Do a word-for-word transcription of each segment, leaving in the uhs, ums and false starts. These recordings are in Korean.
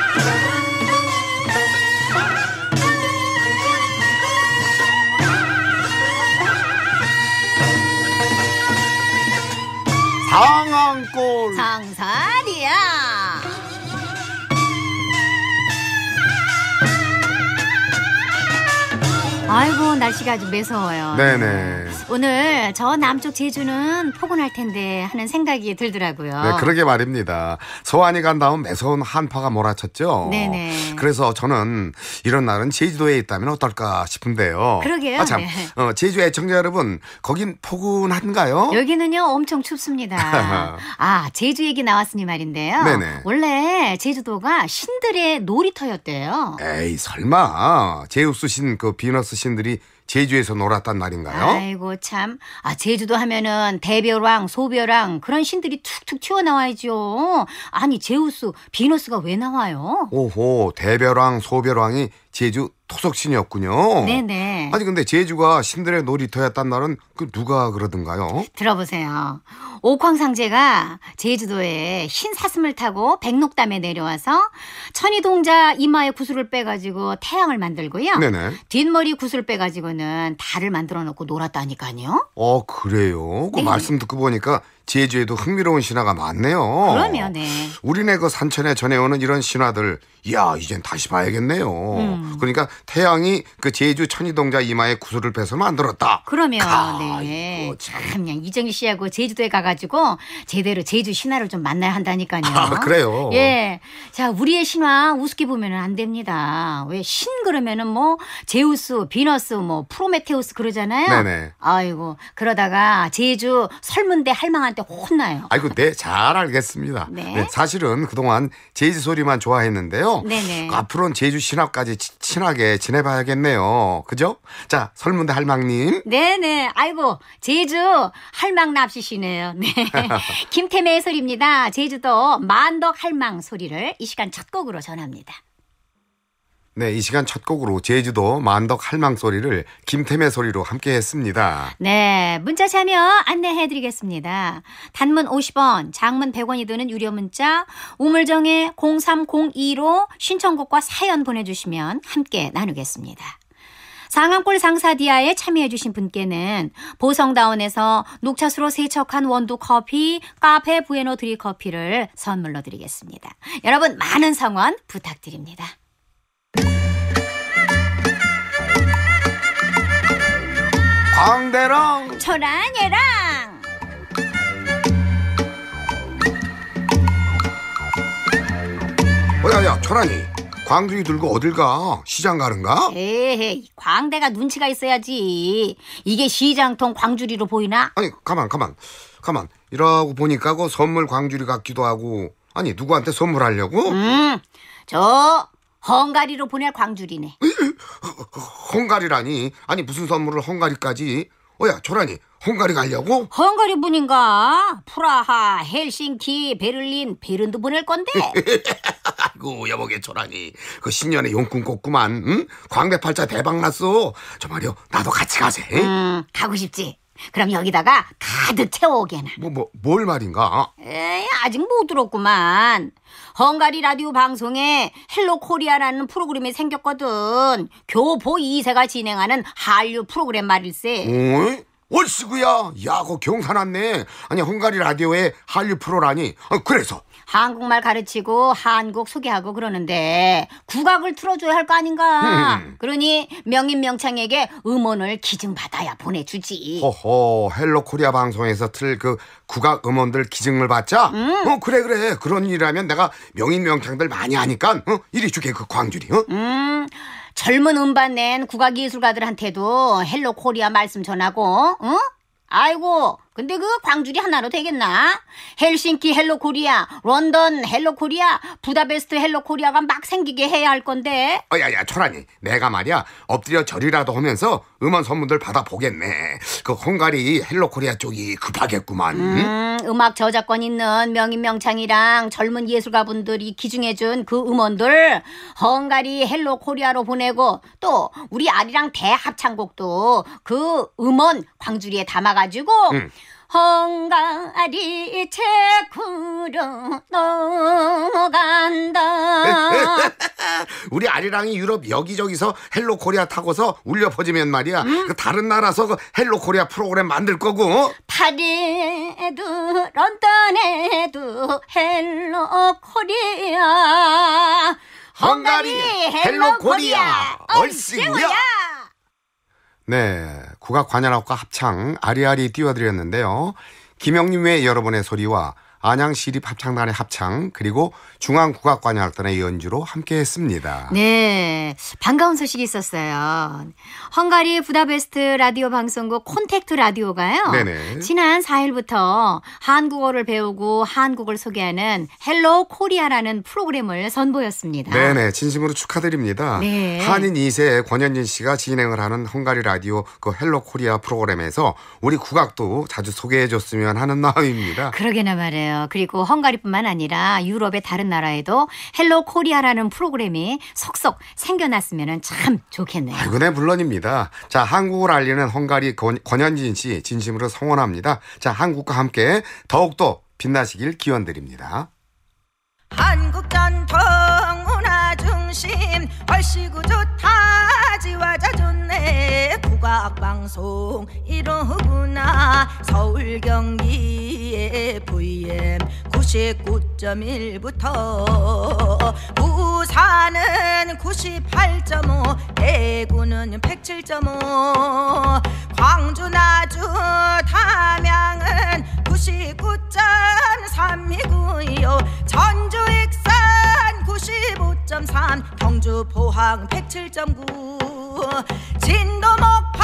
상황골 상살이야. 아이고 날씨가 아주 매서워요. 네네. 오늘 저 남쪽 제주는 포근할 텐데 하는 생각이 들더라고요. 네, 그러게 말입니다. 서안이 간 다음 매서운 한파가 몰아쳤죠. 네네. 그래서 저는 이런 날은 제주도에 있다면 어떨까 싶은데요. 그러게요. 아, 참, 네. 어, 제주 애청자 여러분, 거긴 포근한가요? 여기는요 엄청 춥습니다. 아 제주 얘기 나왔으니 말인데요. 네네. 원래 제주도가 신들의 놀이터였대요. 에이, 설마 제우스 신, 그 비너스 신들이 제주에서 놀았단 말인가요? 아이고 참. 아 제주도 하면은 대별왕, 소별왕 그런 신들이 툭툭 튀어나와야죠. 아니 제우스, 비너스가 왜 나와요? 오호, 대별왕, 소별왕이 제주 토속신이었군요. 네네. 아니 근데 제주가 신들의 놀이터였단 말은 그 누가 그러던가요? 들어보세요. 옥황상제가 제주도에 흰 사슴을 타고 백록담에 내려와서 천이동자 이마에 구슬을 빼가지고 태양을 만들고요. 네네. 뒷머리 구슬 빼가지고는 달을 만들어 놓고 놀았다니까요. 어 그래요? 그 네. 말씀 듣고 보니까 제주에도 흥미로운 신화가 많네요. 그러면 네. 우리네 그 산천에 전해오는 이런 신화들, 이야 이젠 다시 봐야겠네요. 음. 그러니까 태양이 그 제주 천이동자 이마에 구슬을 빼서 만들었다. 그러면 아, 네. 이거 참. 참 그냥 이정희 씨하고 제주도에 가가지고 제대로 제주 신화를 좀 만나야 한다니까요. 아, 그래요? 예. 자 우리의 신화 우습게 보면은 안 됩니다. 왜 신 그러면은 뭐 제우스, 비너스, 뭐 프로메테우스 그러잖아요. 네네. 아이고 그러다가 제주 설문대 할망한테 혼나요. 아이고 네 잘 알겠습니다. 네. 사실은 그동안 제주 소리만 좋아했는데요. 네네. 그 앞으로는 제주 신화까지 치- 친하게 지내봐야겠네요. 그죠? 자 설문대 할망님. 네네. 아이고 제주 할망 납시시네요. 네. 김태매의 소리입니다. 제주도 만덕 할망 소리를 이 시간 첫 곡으로 전합니다. 네, 이 시간 첫 곡으로 제주도 만덕 할망 소리를 김태매 소리로 함께 했습니다. 네, 문자 참여 안내해드리겠습니다. 단문 오십 원, 장문 백 원이 드는 유료 문자 우물정에 공삼공이로 신청곡과 사연 보내주시면 함께 나누겠습니다. 상암골 상사디아에 참여해주신 분께는 보성다운에서 녹차수로 세척한 원두 커피, 카페 부에노 드리 커피를 선물로 드리겠습니다. 여러분 많은 성원 부탁드립니다. 광대랑 초란예랑 어야야 초란이 광둥이 들고 어딜 가? 시장 가는가? 에이 광대가 눈치가 있어야지. 이게 시장통 광주리로 보이나? 아니 가만 가만 가만 이러고 보니까 그 선물 광주리 같기도 하고 아니 누구한테 선물하려고? 음, 저 헝가리로 보낼 광주리네. 헝가리라니 아니 무슨 선물을 헝가리까지 어야 초란이 헝가리 가려고? 헝가리 분인가? 프라하, 헬싱키, 베를린, 베른도 보낼 건데. 아이고 여보게 초란이 그 신년에 용꿈 꿨구만 응? 광대팔자 대박났어 저 말이여 나도 같이 가세 음, 가고 싶지. 그럼 여기다가 가득 채워오게나. 뭐 뭐 뭘 말인가? 에이, 아직 못 들었구만. 헝가리 라디오 방송에 헬로 코리아라는 프로그램이 생겼거든. 교포 이 세가 진행하는 한류 프로그램 말일세. 어이? 월시구야 야 그 경사 났네 아니 헝가리 라디오에 한류 프로라니 아, 그래서 한국말 가르치고 한국 소개하고 그러는데 국악을 틀어줘야 할 거 아닌가. 음. 그러니 명인명창에게 음원을 기증받아야 보내주지. 허허 헬로 코리아 방송에서 틀 그 국악 음원들 기증을 받자 음. 어 그래 그래 그런 일이라면 내가 명인명창들 많이 하니까 어 이리 주게 그 광주리 어? 음, 젊은 음반 낸 국악예술가들한테도 헬로 코리아 말씀 전하고, 응? 아이고, 근데 그 광주리 하나로 되겠나? 헬싱키 헬로 코리아, 런던 헬로 코리아, 부다페스트 헬로 코리아가 막 생기게 해야 할 건데. 어, 야, 야, 초라니. 내가 말이야, 엎드려 절이라도 하면서 음원 선물들 받아보겠네. 그 헝가리 헬로 코리아 쪽이 급하겠구만. 음, 음악 저작권 있는 명인명창이랑 젊은 예술가분들이 기증해준 그 음원들 헝가리 헬로 코리아로 보내고 또 우리 아리랑 대합창곡도 그 음원 광주리에 담아가지고 음. 헝가리 체코로 넘어간다. 우리 아리랑이 유럽 여기저기서 헬로 코리아 타고서 울려 퍼지면 말이야. 음? 그 다른 나라서 그 헬로 코리아 프로그램 만들 거고. 파리에도 런던에도 헬로 코리아. 헝가리 헬로 코리아 얼씨구야. 네, 국악관현악과 합창 아리아리 띄워드렸는데요. 김영림 외 여러분의 소리와 안양시립합창단의 합창 그리고 중앙국악관현악단의 연주로 함께했습니다. 네, 반가운 소식이 있었어요. 헝가리 부다페스트 라디오 방송국 콘택트 라디오가요. 네네. 지난 사 일부터 한국어를 배우고 한국을 소개하는 헬로 코리아라는 프로그램을 선보였습니다. 네네, 진심으로 축하드립니다. 네. 한인 이 세 권현진 씨가 진행을 하는 헝가리 라디오 그 헬로 코리아 프로그램에서 우리 국악도 자주 소개해줬으면 하는 마음입니다. 그러게나 말이에요. 그리고 헝가리뿐만 아니라 유럽의 다른 나라에도 헬로 코리아라는 프로그램이 속속 생겨났으면 참 좋겠네요. 아이고, 네, 물론입니다. 자, 한국을 알리는 헝가리 권, 권현진 씨 진심으로 성원합니다. 자, 한국과 함께 더욱더 빛나시길 기원드립니다. 한국 전통 문화 중심 얼씨구 좋다 지화자 좋네 국악방송 이러구나 서울 경기의 브이엠 구십구 점 일부터 부산은 구십팔 점 오 대구는 백칠 점 오 광주 나주 담양은 구십구 점 삼이고요 전주 익산 구십오 점 삼 경주 포항 백칠 점 구 진도 목포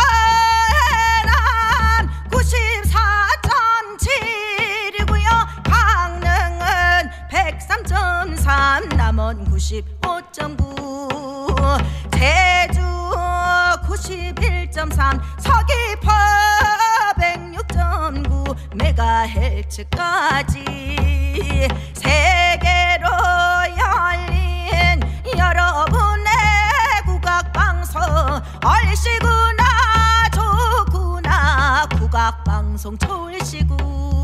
해남 구십사 점 칠이고요 강릉은 백삼 점 삼 남원 구십오 점 구 제주 구십일 점 삼 서귀포 백육 점 구 메가헤르츠까지 세계로 열린 여러분의 국악방송 얼씨구나 좋구나 국악방송 철씨구.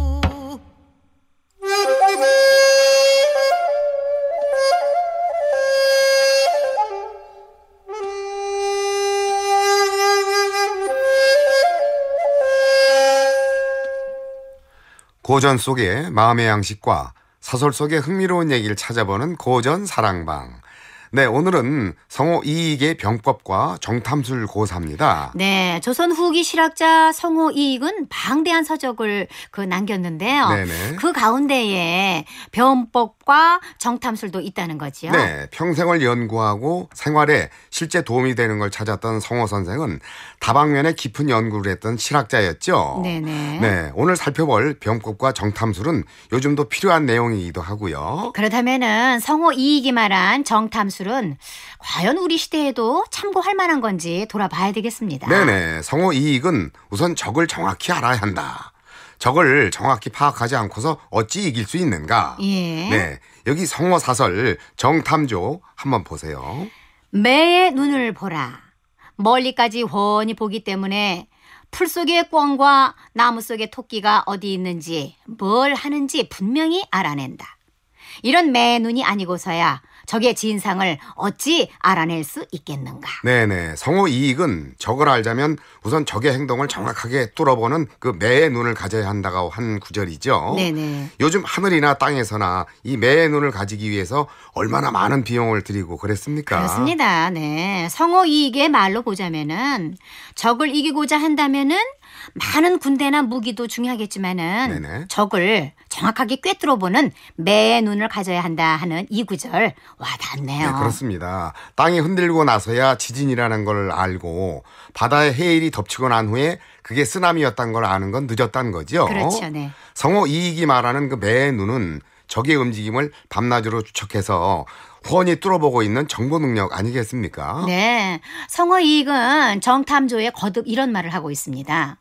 고전 속의 마음의 양식과 사설 속의 흥미로운 얘기를 찾아보는 고전 사랑방. 네, 오늘은 성호 이익의 병법과 정탐술 고사입니다. 네, 조선 후기 실학자 성호 이익은 방대한 서적을 그 남겼는데요. 네네. 그 가운데에 병법과 정탐술도 있다는 거죠. 네, 평생을 연구하고 생활에 실제 도움이 되는 걸 찾았던 성호 선생은 다방면에 깊은 연구를 했던 실학자였죠. 네네. 네, 오늘 살펴볼 병법과 정탐술은 요즘도 필요한 내용이기도 하고요. 그렇다면은 성호 이익이 말한 정탐술은 과연 우리 시대에도 참고할 만한 건지 돌아봐야 되겠습니다. 네네, 성호 이익은 우선 적을 정확히 알아야 한다. 적을 정확히 파악하지 않고서 어찌 이길 수 있는가? 예. 네, 여기 성호 사설 정탐조 한번 보세요. 매의 눈을 보라. 멀리까지 훤히 보기 때문에 풀 속의 꿩과 나무 속의 토끼가 어디 있는지 뭘 하는지 분명히 알아낸다. 이런 매의 눈이 아니고서야 적의 진상을 어찌 알아낼 수 있겠는가. 네네, 성호 이익은 적을 알자면 우선 적의 행동을 정확하게 뚫어보는 그 매의 눈을 가져야 한다고 한 구절이죠. 네네. 요즘 하늘이나 땅에서나 이 매의 눈을 가지기 위해서 얼마나 많은 비용을 들이고 그랬습니까? 그렇습니다. 네, 성호 이익의 말로 보자면은 적을 이기고자 한다면은 많은 군대나 무기도 중요하겠지만은 네네. 적을 정확하게 꿰뚫어보는 매의 눈을 가져야 한다 하는 이 구절 와닿네요. 네, 그렇습니다. 땅이 흔들고 나서야 지진이라는 걸 알고 바다의 해일이 덮치고 난 후에 그게 쓰나미였다는 걸 아는 건 늦었다는 거죠. 그렇죠. 네. 성호 이익이 말하는 그 매의 눈은 적의 움직임을 밤낮으로 추적해서 훤히 뚫어보고 있는 정보 능력 아니겠습니까? 네, 성호 이익은 정탐조에 거듭 이런 말을 하고 있습니다.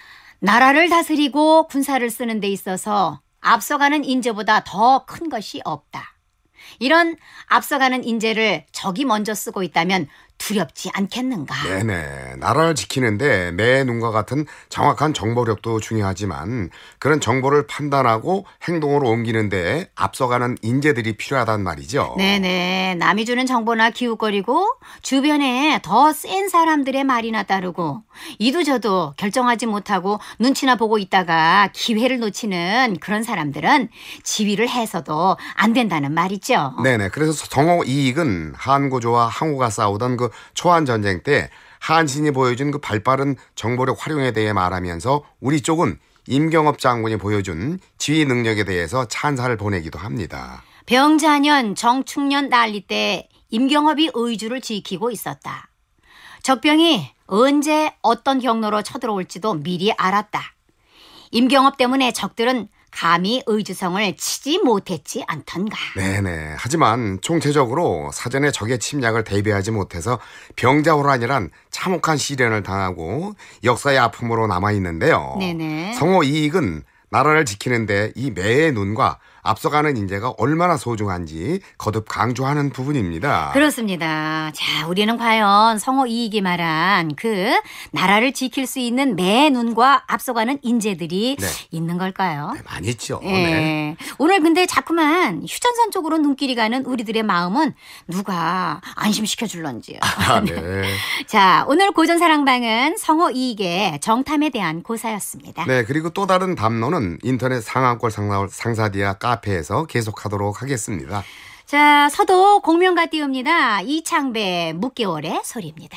나라를 다스리고 군사를 쓰는 데 있어서 앞서가는 인재보다 더 큰 것이 없다. 이런 앞서가는 인재를 적이 먼저 쓰고 있다면 두렵지 않겠는가. 네네. 나라를 지키는데 매 눈과 같은 정확한 정보력도 중요하지만 그런 정보를 판단하고 행동으로 옮기는 데 앞서가는 인재들이 필요하단 말이죠. 네네. 남이 주는 정보나 기웃거리고 주변에 더 센 사람들의 말이나 따르고 이도저도 결정하지 못하고 눈치나 보고 있다가 기회를 놓치는 그런 사람들은 지위를 해서도 안 된다는 말이죠. 네네. 그래서 성호 이익은 한고조와 항우가 싸우던 그 초안전쟁 때 한신이 보여준 그 발빠른 정보력 활용에 대해 말하면서 우리 쪽은 임경업 장군이 보여준 지휘 능력에 대해서 찬사를 보내기도 합니다. 병자년 정축년 난리 때 임경업이 의주를 지키고 있었다. 적병이 언제 어떤 경로로 쳐들어올지도 미리 알았다. 임경업 때문에 적들은 감히 의주성을 치지 못했지 않던가. 네네. 하지만 총체적으로 사전에 적의 침략을 대비하지 못해서 병자호란이란 참혹한 시련을 당하고 역사의 아픔으로 남아있는데요. 네네. 성호 이익은 나라를 지키는데 이 매의 눈과 앞서가는 인재가 얼마나 소중한지 거듭 강조하는 부분입니다. 그렇습니다. 자, 우리는 과연 성호 이익이 말한 그 나라를 지킬 수 있는 매 눈과 앞서가는 인재들이 네. 있는 걸까요? 네, 많이 있죠. 예. 네. 오늘 근데 자꾸만 휴전선 쪽으로 눈길이 가는 우리들의 마음은 누가 안심시켜 줄런지요. 아, 네. 자, 오늘 고전사랑방은 성호 이익의 정탐에 대한 고사였습니다. 네, 그리고 또 다른 담론은 인터넷 상한골 상사, 상사디아 카페에서 계속하도록 하겠습니다. 자, 서도 공명가 띄웁니다. 이창배 묵개월의 소리입니다.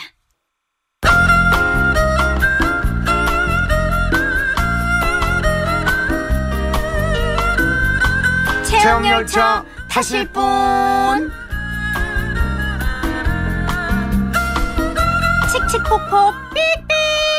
체험열차 타실 분. 칙칙폭폭 삑삑.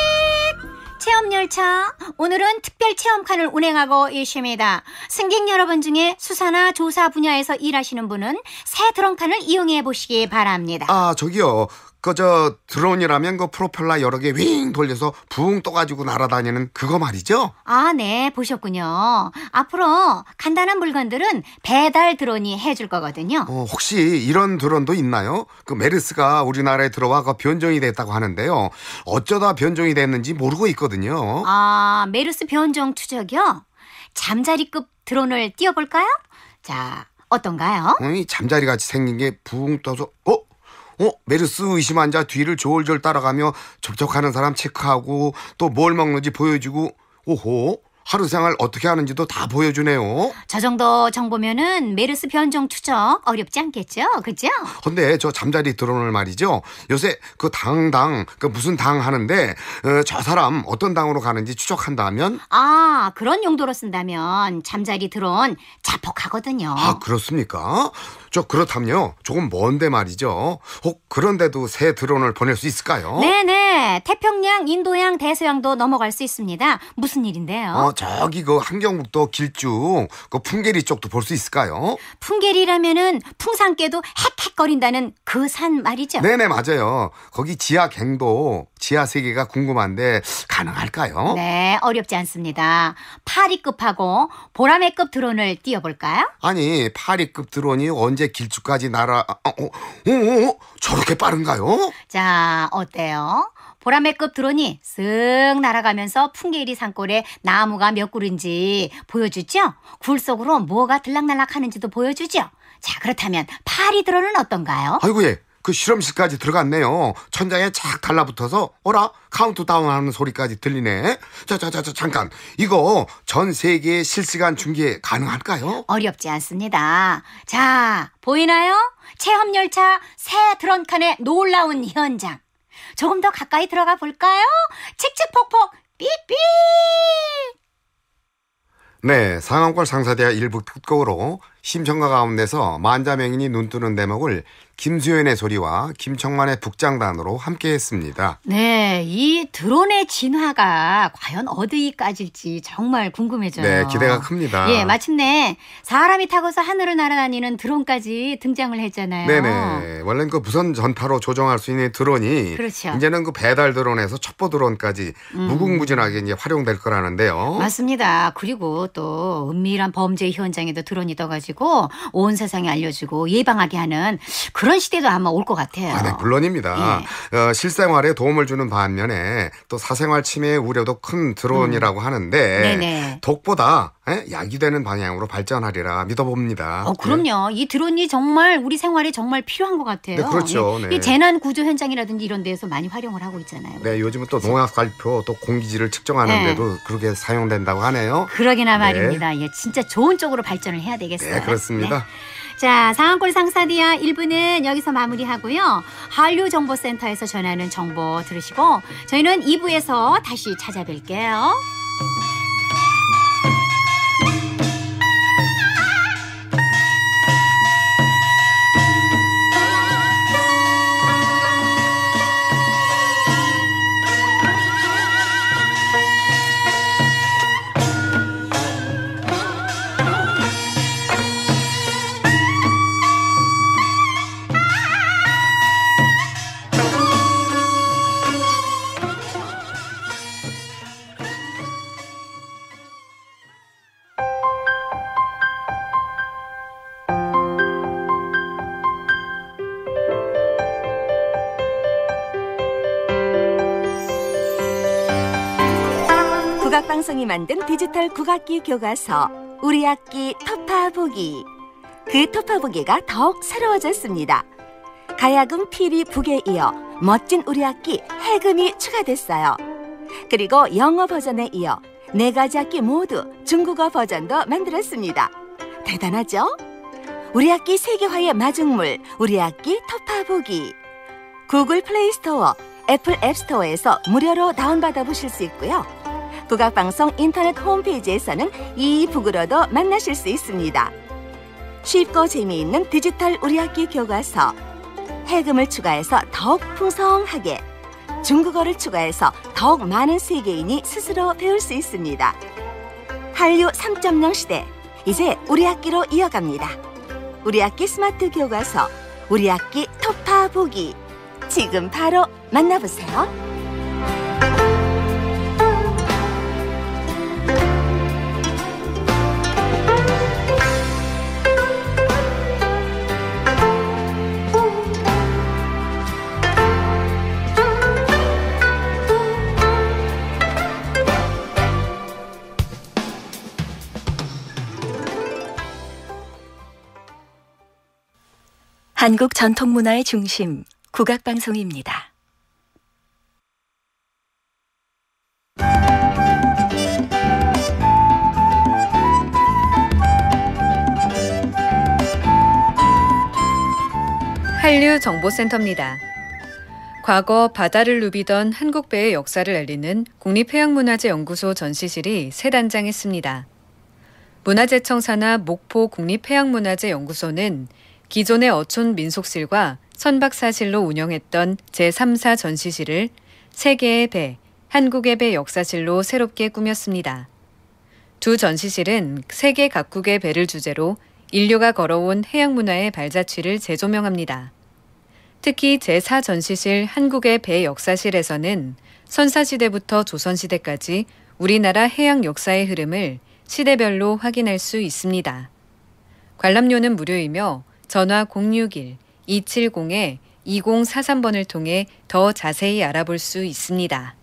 체험열차, 오늘은 특별 체험칸을 운행하고 있습니다. 승객 여러분 중에 수사나 조사 분야에서 일하시는 분은 새 드론칸을 이용해 보시기 바랍니다. 아, 저기요. 그 저 드론이라면 그 프로펠러 여러 개 윙 돌려서 붕 떠가지고 날아다니는 그거 말이죠? 아, 네, 보셨군요. 앞으로 간단한 물건들은 배달 드론이 해줄 거거든요. 어, 혹시 이런 드론도 있나요? 그 메르스가 우리나라에 들어와 그 변종이 됐다고 하는데요. 어쩌다 변종이 됐는지 모르고 있거든요. 아, 메르스 변종 추적이요? 잠자리급 드론을 띄워볼까요? 자, 어떤가요? 어, 이 잠자리 같이 생긴 게 붕 떠서 어? 어? 메르스 의심 환자 뒤를 졸졸 따라가며 접촉하는 사람 체크하고 또 뭘 먹는지 보여주고 오호 하루 생활 어떻게 하는지도 다 보여주네요. 저 정도 정보면은 메르스 변종 추적 어렵지 않겠죠? 그죠? 근데 저 잠자리 드론을 말이죠. 요새 그 당당 그 무슨 당 하는데 어, 저 사람 어떤 당으로 가는지 추적한다면 아, 그런 용도로 쓴다면 잠자리 드론 자폭하거든요. 아 그렇습니까? 저 그렇다면요. 조금 먼데 말이죠. 혹 그런데도 새 드론을 보낼 수 있을까요? 네네. 태평양, 인도양, 대서양도 넘어갈 수 있습니다. 무슨 일인데요? 어 저기 그 한경북도 길쭉 그 풍계리 쪽도 볼 수 있을까요? 풍계리라면은 풍산개도 헥헥거린다는 그 산 말이죠. 네네 맞아요. 거기 지하 갱도 지하 세계가 궁금한데 가능할까요? 네, 어렵지 않습니다. 파리급하고 보라매급 드론을 띄워볼까요? 아니 파리급 드론이 언제 길쭉까지 날아 어, 어, 어, 어, 저렇게 빠른가요? 자, 어때요? 보라매급 드론이 쓱 날아가면서 풍계리 산골에 나무가 몇 그루인지 보여주죠? 굴 속으로 뭐가 들락날락 하는지도 보여주죠? 자, 그렇다면 파리 드론은 어떤가요? 아이고 예. 그 실험실까지 들어갔네요. 천장에 착 달라붙어서 어라 카운트다운 하는 소리까지 들리네. 자자자자 잠깐 이거 전 세계에 실시간 중계 가능할까요? 어렵지 않습니다. 자, 보이나요? 체험열차 새 드론칸의 놀라운 현장. 조금 더 가까이 들어가 볼까요? 칙칙폭폭 삑삑. 네, 상한골 상사대와 일부 특곡으로 심청가 가운데서 만자맹인이 눈뜨는 대목을 김수현의 소리와 김청만의 북장단으로 함께했습니다. 네, 이 드론의 진화가 과연 어디까지일지 정말 궁금해져요. 네, 기대가 큽니다. 예, 마침내 사람이 타고서 하늘을 날아다니는 드론까지 등장을 했잖아요. 네네. 원래는 그 무선 전파로 조종할 수 있는 드론이 그렇죠. 이제는 그 배달 드론에서 첩보 드론까지 음. 무궁무진하게 이제 활용될 거라는데요. 맞습니다. 그리고 또 은밀한 범죄 현장에도 드론이 떠가지고 가지고 온 세상에 알려주고 예방하게 하는 그런 시대도 아마 올 것 같아요. 아, 네, 물론입니다. 예. 어, 실생활에 도움을 주는 반면에 또 사생활 침해의 우려도 큰 드론이라고 음. 하는데 네네. 독보다 예? 약이 되는 방향으로 발전하리라 믿어봅니다. 어, 그럼요. 이 드론이 정말 우리 생활에 정말 필요한 것 같아요. 네, 그렇죠. 예. 네. 이 재난 구조 현장이라든지 이런 데에서 많이 활용을 하고 있잖아요. 네, 요즘은 또 농약 발표 또 공기질을 측정하는데도 네. 그렇게 사용된다고 하네요. 그러기나 네. 말입니다. 예, 진짜 좋은 쪽으로 발전을 해야 되겠어요. 네, 그렇습니다. 네. 자, 상한골 상사디아 일 부는 여기서 마무리하고요. 한류정보센터에서 전하는 정보 들으시고 저희는 이 부에서 다시 찾아뵐게요. 국악방송이 만든 디지털 국악기 교과서 우리 악기 터파보기. 그 터파보기가 더욱 새로워졌습니다. 가야금 피리 북에 이어 멋진 우리 악기 해금이 추가됐어요. 그리고 영어 버전에 이어 네 가지 악기 모두 중국어 버전도 만들었습니다. 대단하죠? 우리 악기 세계화의 마중물 우리 악기 터파보기. 구글 플레이스토어, 애플 앱스토어에서 무료로 다운받아 보실 수 있고요. 국악방송 인터넷 홈페이지에서는 이 북으로도 만나실 수 있습니다. 쉽고 재미있는 디지털 우리 악기 교과서. 해금을 추가해서 더욱 풍성하게, 중국어를 추가해서 더욱 많은 세계인이 스스로 배울 수 있습니다. 한류 삼 점 영 시대, 이제 우리 악기로 이어갑니다. 우리 악기 스마트 교과서, 우리 악기 터파보기. 지금 바로 만나보세요. 한국 전통문화의 중심, 국악방송입니다. 한류정보센터입니다. 과거 바다를 누비던 한국배의 역사를 알리는 국립해양문화재연구소 전시실이 새 단장했습니다. 문화재청 산하 목포 국립해양문화재연구소는 기존의 어촌 민속실과 선박사실로 운영했던 제삼 사 전시실을 세계의 배, 한국의 배 역사실로 새롭게 꾸몄습니다. 두 전시실은 세계 각국의 배를 주제로 인류가 걸어온 해양문화의 발자취를 재조명합니다. 특히 제사 전시실 한국의 배 역사실에서는 선사시대부터 조선시대까지 우리나라 해양 역사의 흐름을 시대별로 확인할 수 있습니다. 관람료는 무료이며 전화 공육일 이칠공 이공사삼 번을 통해 더 자세히 알아볼 수 있습니다.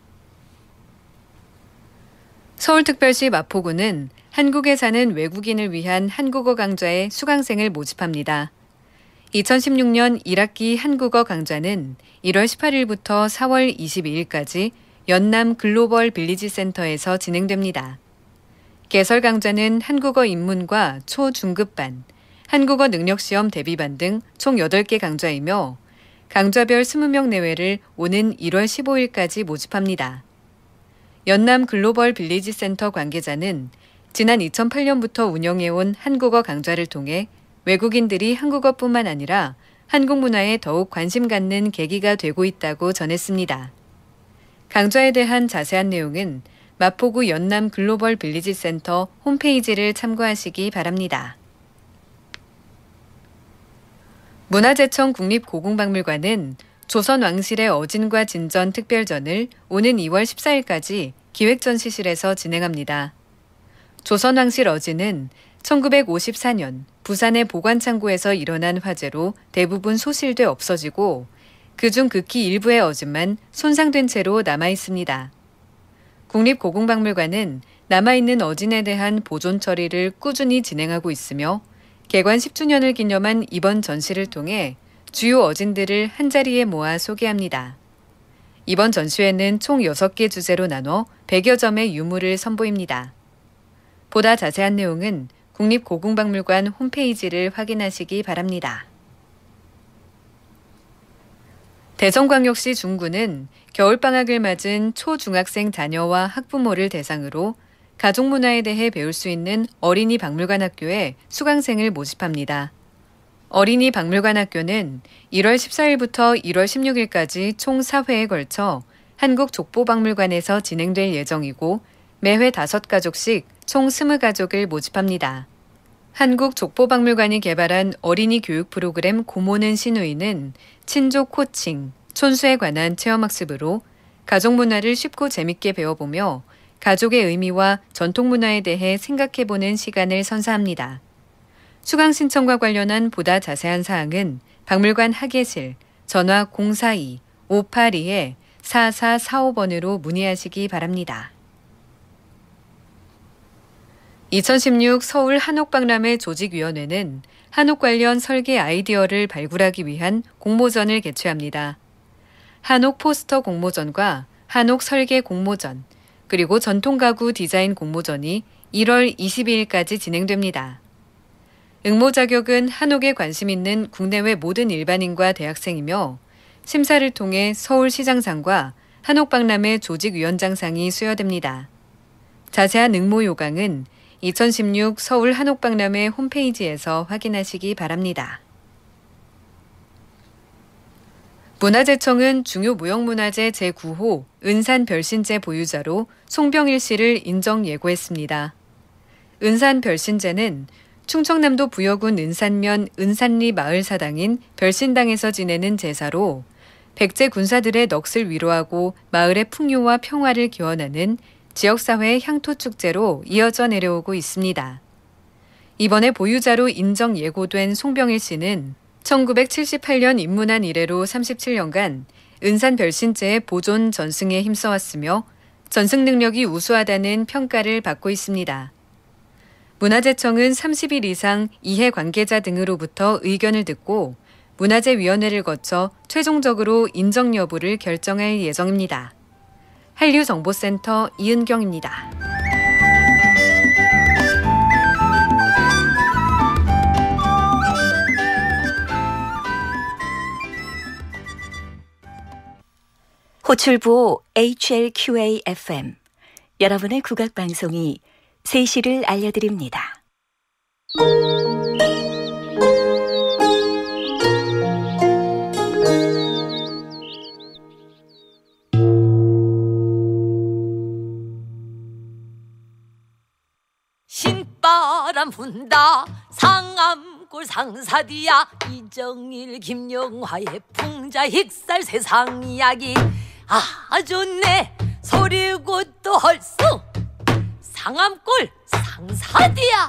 서울특별시 마포구는 한국에 사는 외국인을 위한 한국어 강좌의 수강생을 모집합니다. 이천십육 년 일 학기 한국어 강좌는 일월 십팔일부터 사월 이십이일까지 연남 글로벌 빌리지 센터에서 진행됩니다. 개설 강좌는 한국어 입문과 초, 중급반, 한국어 능력시험 대비반 등 총 여덟 개 강좌이며 강좌별 이십 명 내외를 오는 일월 십오일까지 모집합니다. 연남 글로벌 빌리지 센터 관계자는 지난 이천팔 년부터 운영해온 한국어 강좌를 통해 외국인들이 한국어뿐만 아니라 한국 문화에 더욱 관심 갖는 계기가 되고 있다고 전했습니다. 강좌에 대한 자세한 내용은 마포구 연남 글로벌 빌리지 센터 홈페이지를 참고하시기 바랍니다. 문화재청 국립고궁박물관은 조선 왕실의 어진과 진전 특별전을 오는 이월 십사일까지 기획전시실에서 진행합니다. 조선 왕실 어진은 천구백오십사 년 부산의 보관창고에서 일어난 화재로 대부분 소실돼 없어지고 그중 극히 일부의 어진만 손상된 채로 남아 있습니다. 국립고궁박물관은 남아있는 어진에 대한 보존 처리를 꾸준히 진행하고 있으며 개관 십 주년을 기념한 이번 전시를 통해 주요 어진들을 한자리에 모아 소개합니다. 이번 전시회는 총 여섯 개 주제로 나눠 백여 점의 유물을 선보입니다. 보다 자세한 내용은 국립고궁박물관 홈페이지를 확인하시기 바랍니다. 대전광역시 중구는 겨울방학을 맞은 초중학생 자녀와 학부모를 대상으로 가족문화에 대해 배울 수 있는 어린이 박물관 학교에 수강생을 모집합니다. 어린이 박물관 학교는 일월 십사일부터 일월 십육일까지 총 사 회에 걸쳐 한국족보박물관에서 진행될 예정이고 매회 다섯 가족씩 총 스무 가족을 모집합니다. 한국족보박물관이 개발한 어린이 교육 프로그램 고모는 시누이는 친족 코칭, 촌수에 관한 체험학습으로 가족 문화를 쉽고 재밌게 배워보며 가족의 의미와 전통 문화에 대해 생각해보는 시간을 선사합니다. 수강 신청과 관련한 보다 자세한 사항은 박물관 학예실 전화 공사이 오팔이 사사사오 번으로 문의하시기 바랍니다. 이천십육 서울 한옥박람회 조직위원회는 한옥 관련 설계 아이디어를 발굴하기 위한 공모전을 개최합니다. 한옥 포스터 공모전과 한옥 설계 공모전, 그리고 전통가구 디자인 공모전이 일월 이십이일까지 진행됩니다. 응모 자격은 한옥에 관심 있는 국내외 모든 일반인과 대학생이며 심사를 통해 서울시장상과 한옥박람회 조직위원장상이 수여됩니다. 자세한 응모 요강은 이천십육 서울 한옥박람회 홈페이지에서 확인하시기 바랍니다. 문화재청은 중요무형문화재 제구 호 은산별신제 보유자로 송병일 씨를 인정 예고했습니다. 은산별신제는 충청남도 부여군 은산면 은산리 마을 사당인 별신당에서 지내는 제사로 백제 군사들의 넋을 위로하고 마을의 풍요와 평화를 기원하는 지역사회의 향토축제로 이어져 내려오고 있습니다. 이번에 보유자로 인정 예고된 송병일 씨는 천구백칠십팔 년 입문한 이래로 삼십칠 년간 은산 별신제의 보존 전승에 힘써왔으며 전승 능력이 우수하다는 평가를 받고 있습니다. 문화재청은 삼십 일 이상 이해 관계자 등으로부터 의견을 듣고 문화재위원회를 거쳐 최종적으로 인정 여부를 결정할 예정입니다. 한류정보센터 이은경입니다. 호출부 에이치엘큐에이에프엠 여러분의 국악방송이 세 시를 알려드립니다. 신바람 분다 상암골 상사디야 이정일 김영화의 풍자 힉살 세상 이야기 아 좋네 소리고도 헐수 상암골 상사디야.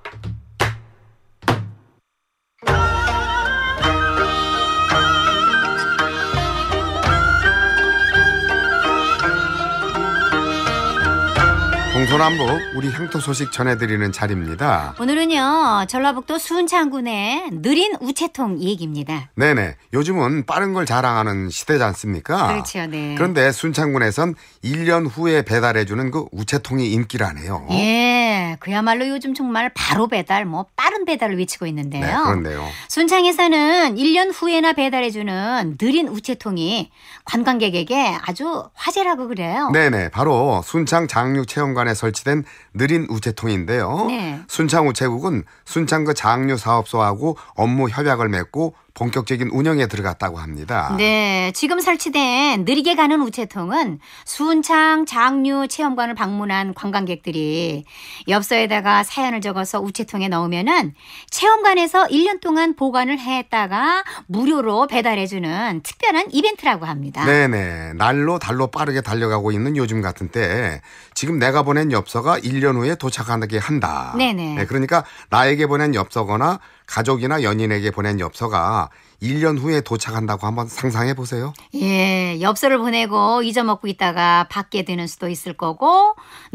동서남북 우리 향토 소식 전해드리는 자리입니다. 오늘은요 전라북도 순창군의 느린 우체통 얘기입니다. 네네. 요즘은 빠른 걸 자랑하는 시대지 않습니까? 그렇죠. 네. 그런데 순창군에선 일 년 후에 배달해주는 그 우체통이 인기라네요. 예, 그야말로 요즘 정말 바로 배달, 뭐 빠른 배달을 외치고 있는데요. 네, 그런데요. 순창에서는 일 년 후에나 배달해주는 느린 우체통이 관광객에게 아주 화제라고 그래요. 네네. 바로 순창 장류체험관에 설치된 느린 우체통인데요. 네. 순창우체국은 순창 그 장류 사업소하고 업무 협약을 맺고 본격적인 운영에 들어갔다고 합니다. 네, 지금 설치된 느리게 가는 우체통은 순창 장류 체험관을 방문한 관광객들이 엽서에다가 사연을 적어서 우체통에 넣으면은 체험관에서 일 년 동안 보관을 했다가 무료로 배달해주는 특별한 이벤트라고 합니다. 네네. 날로 달로 빠르게 달려가고 있는 요즘 같은 때 지금 내가 보낸 엽서가 일 년 후에 도착하게 한다. 네네. 네, 그러니까 나에게 보낸 엽서거나 가족이나 연인에게 보낸 엽서가 일 년 후에 도착한다고 한번 상상해 보세요. 예, 엽서를 보내고 잊어먹고 있다가 받게 되는 수도 있을 거고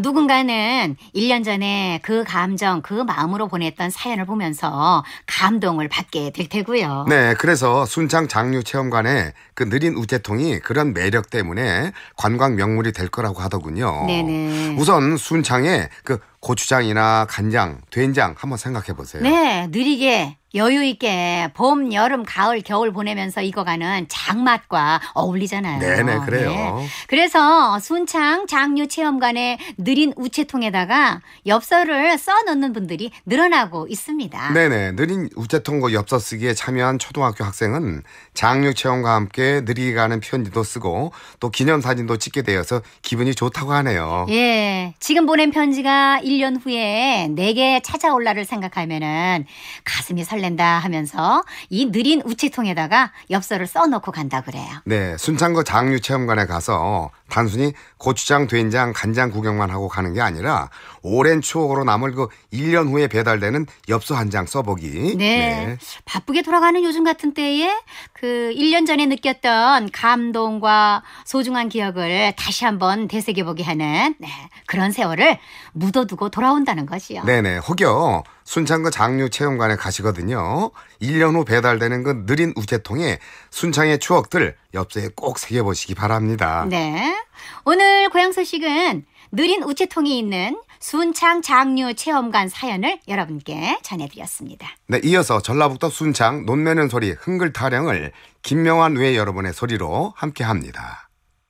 누군가는 일 년 전에 그 감정, 그 마음으로 보냈던 사연을 보면서 감동을 받게 될 테고요. 네, 그래서 순창 장류체험관의 그 느린 우체통이 그런 매력 때문에 관광 명물이 될 거라고 하더군요. 네네. 우선 순창에 그 고추장이나 간장, 된장 한번 생각해 보세요. 네, 느리게 여유 있게 봄, 여름, 가을, 겨울 보내면서 익어가는 장맛과 어울리잖아요. 네네, 그래요. 네. 그래서 순창 장류 체험관의 느린 우체통에다가 엽서를 써 넣는 분들이 늘어나고 있습니다. 네네. 느린 우체통과 엽서 쓰기에 참여한 초등학교 학생은 장류체험과 함께 느리게 가는 편지도 쓰고 또 기념사진도 찍게 되어서 기분이 좋다고 하네요. 예, 지금 보낸 편지가 일 년 후에 내게 찾아올라를 생각하면은 가슴이 설렌다 하면서 이 느린 우체통에다가 엽서를 써놓고 간다 그래요. 네, 순창구 장류체험관에 가서 단순히 고추장, 된장, 간장 구경만 하고 가는 게 아니라 오랜 추억으로 남을 그 일 년 후에 배달되는 엽서 한 장 써보기. 네. 네. 바쁘게 돌아가는 요즘 같은 때에 그 일 년 전에 느꼈던 감동과 소중한 기억을 다시 한번 되새겨보게 하는 네, 그런 세월을 묻어두고 돌아온다는 것이요. 네네. 혹여 순창구 장류체험관에 가시거든요. 일 년 후 배달되는 그 느린 우체통에 순창의 추억들 엽서에 꼭 새겨보시기 바랍니다. 네. 오늘 고향 소식은 느린 우체통이 있는 순창 장류 체험관 사연을 여러분께 전해드렸습니다. 네, 이어서 전라북도 순창 논매는 소리 흥글 타령을 김명환 외 여러분의 소리로 함께합니다.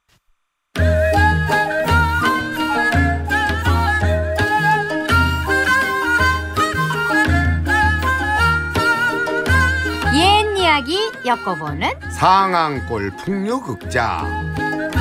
옛 이야기 엮어보는 상황골 풍류극장.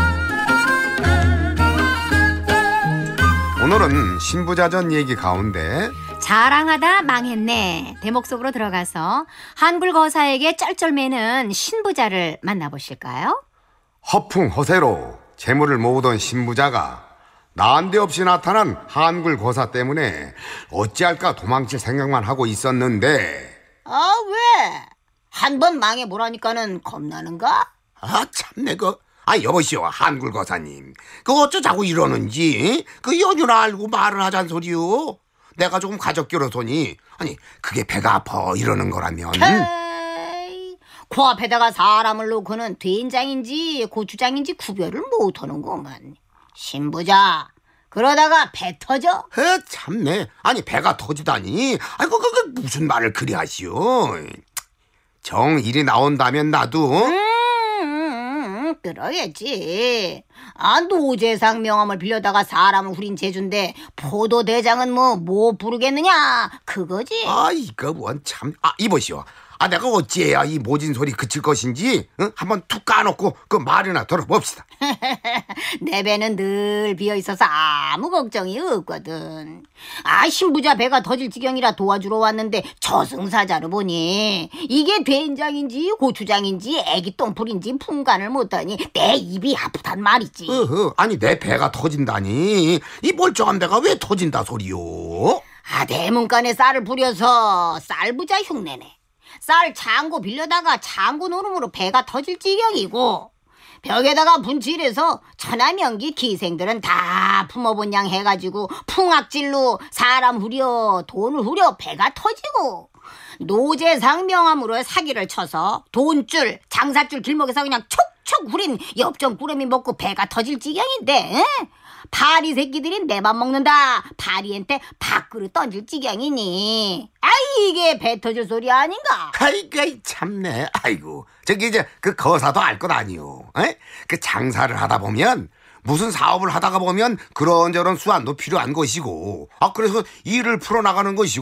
오늘은 신부자전 얘기 가운데 자랑하다 망했네 대목 속으로 들어가서 한글 거사에게 쩔쩔매는 신부자를 만나보실까요? 허풍 허세로 재물을 모으던 신부자가 난데없이 나타난 한글 거사 때문에 어찌할까 도망칠 생각만 하고 있었는데 아, 왜? 한 번 망해보라니까는 겁나는가? 아, 참내 그. 아, 여보시오, 한글 거사님. 그 어쩌 자꾸 이러는지 그 연유나 알고 말을 하잔 소리요. 내가 조금 가족끼로서니 아니 그게 배가 아파 이러는 거라면. 에이, 코앞에다가 사람을 놓고는 된장인지 고추장인지 구별을 못하는구만. 신부자, 그러다가 배 터져? 에, 참내. 아니 배가 터지다니. 아이고 그, 그 무슨 말을 그리 하시오. 정일이 나온다면 나도. 음, 그러겠지. 아, 노재상 명함을 빌려다가 사람을 후린 제주인데 포도대장은 뭐, 뭐 부르겠느냐? 그거지. 아, 이거 원 참. 아, 이보시오. 아, 내가 어찌해야 이 모진 소리 그칠 것인지 응? 한번 툭 까놓고 그 말이나 들어봅시다. 내 배는 늘 비어있어서 아무 걱정이 없거든. 아, 신부자 배가 터질 지경이라 도와주러 왔는데 저승사자로 보니 이게 된장인지 고추장인지 애기 똥풀인지 품간을 못하니 내 입이 아프단 말이지. 어허, 아니 내 배가 터진다니. 이 멀쩡한 배가 왜 터진다 소리요? 아, 대문간에 쌀을 부려서 쌀부자 흉내내. 쌀 창고 빌려다가 창고 노름으로 배가 터질 지경이고 벽에다가 분칠해서 천하명기 기생들은 다 품어본 양 해가지고 풍악질로 사람 후려 돈을 후려 배가 터지고 노재상 명함으로 사기를 쳐서 돈줄 장사줄 길목에서 그냥 촉촉 후린 엽전 꾸러미 먹고 배가 터질 지경인데 에? 파리 새끼들이 내 밥 먹는다 파리한테 밥그릇 던질 지경이니 아이 이게 배 터질 소리 아닌가? 아이고 참네. 아이고 저기 이제 그 거사도 알 것 아니오. 에? 그 장사를 하다 보면 무슨 사업을 하다가 보면 그런저런 수완도 필요한 것이고 아 그래서 일을 풀어나가는 것이고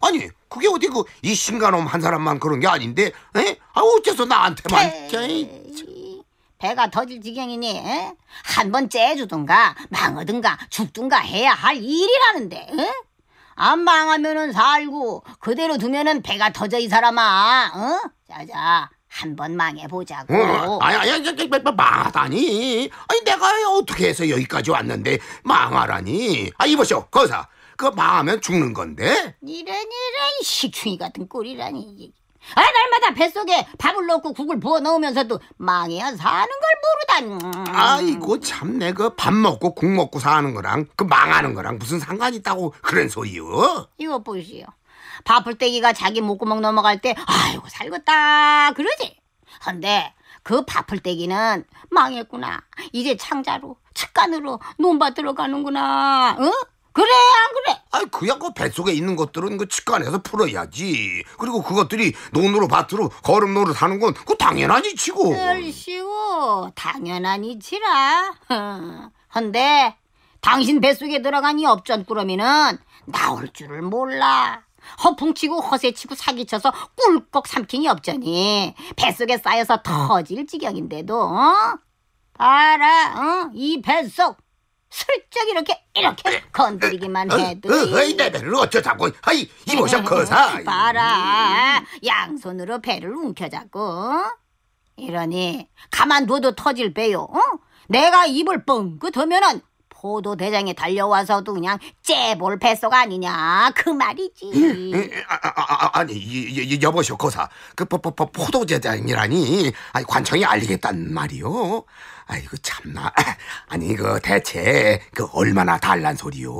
아니 그게 어디 그 이 신가놈 한 사람만 그런 게 아닌데 에? 아 어째서 나한테만 에이, 배가 터질 지경이니 에? 한번 째주든가 망하든가 죽든가 해야 할 일이라는데 에? 안 망하면은 살고 그대로 두면은 배가 터져 이 사람아. 어? 자자 한번 망해보자고. 어, 아니 아니 아니 아니, 망하다니. 아니 내가 어떻게 해서 여기까지 왔는데 망하라니. 아 이보시오 거사 그 망하면 죽는 건데. 이런 이런 식충이 같은 꼴이라니. 아 날마다 뱃속에 밥을 넣고 국을 부어 넣으면서도 망해야 사는 걸 모르다니. 아이고 참 내 그 밥 먹고 국 먹고 사는 거랑 그 망하는 거랑 무슨 상관이 있다고 그런 소리요? 이거 보시오. 밥풀떼기가 자기 목구멍 넘어갈 때 아이고 살겄다 그러지. 근데 그 밥풀떼기는 망했구나. 이제 창자로 측간으로 논밭으로 가는구나. 어? 그래 안 그래? 아이 그야 그 뱃속에 있는 것들은 그 직관에서 풀어야지. 그리고 그것들이 논으로 밭으로 거름 노릇 하는 건 그 당연한 이치고. 얼씨구 당연한 이치라. 헌데 당신 뱃속에 들어간 이 업전꾸러미는 나올 줄을 몰라. 허풍치고 허세치고 사기쳐서 꿀꺽 삼킨이 업전이 뱃속에 쌓여서 터질 지경인데도 어? 봐라 어? 이 뱃속 슬쩍 이렇게 이렇게 건드리기만 해도 어이 내 배를 어쩌자고. 아이 이보셔 거사. 봐라 양손으로 배를 움켜잡고 이러니 가만둬도 터질 배요. 어? 내가 입을 뻥긋 하면은 포도대장에 달려와서도 그냥 째볼 뱃속 아니냐 그 말이지. 아, 아, 아, 아니 이, 이, 여보시오 거사 그 포, 포, 포, 포도대장이라니 아니 관청이 알리겠단 말이요. 아이고 참나. 아니 그 대체 그 얼마나 달란 소리요?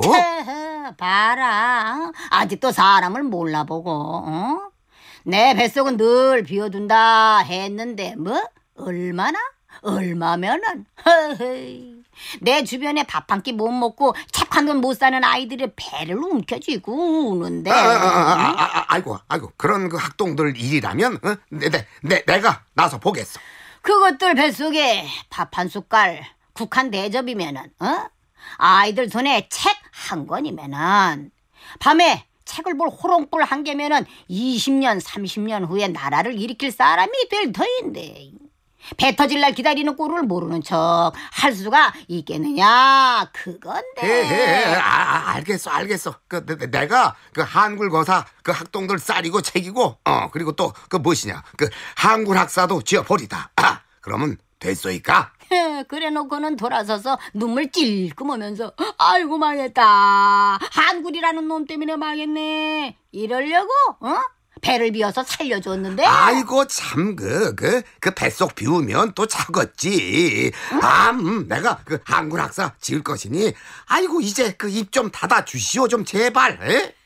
봐라 아직도 사람을 몰라보고 어? 내 뱃속은 늘 비워둔다 했는데 뭐 얼마나 얼마면은 허허이 내 주변에 밥 한 끼 못 먹고 책 한 권 못 사는 아이들의 배를 움켜쥐고 우는데. 아, 아, 아, 아, 아, 아이고 아이고 그런 그 학동들 일이라면 어? 내, 내, 내, 내가 나서 보겠어. 그것들 뱃속에 밥 한 숟갈 국 한 대접이면은 어? 아이들 손에 책 한 권이면은 밤에 책을 볼 호롱불 한 개면은 이십 년 삼십 년 후에 나라를 일으킬 사람이 될 터인데 배 터질 날 기다리는 꼴을 모르는 척 할 수가 있겠느냐 그건데. 예, 예, 아, 알겠어 알겠어. 그 내, 내가 그 한글 거사 그 학동들 쌀이고 책이고 어 그리고 또 그 무엇이냐 그 한글 학사도 지어버리다. 아, 그러면 됐소이까? 그래 놓고는 돌아서서 눈물 찔끔하면서 아이고 망했다 한굴이라는 놈 때문에 망했네 이러려고 어? 배를 비워서 살려줬는데. 아이고 참 그 그 그 뱃속 비우면 또 차겠지. 응? 아, 음, 내가 그 한글 학사 지을 것이니 아이고 이제 그 입 좀 닫아 주시오 좀 제발.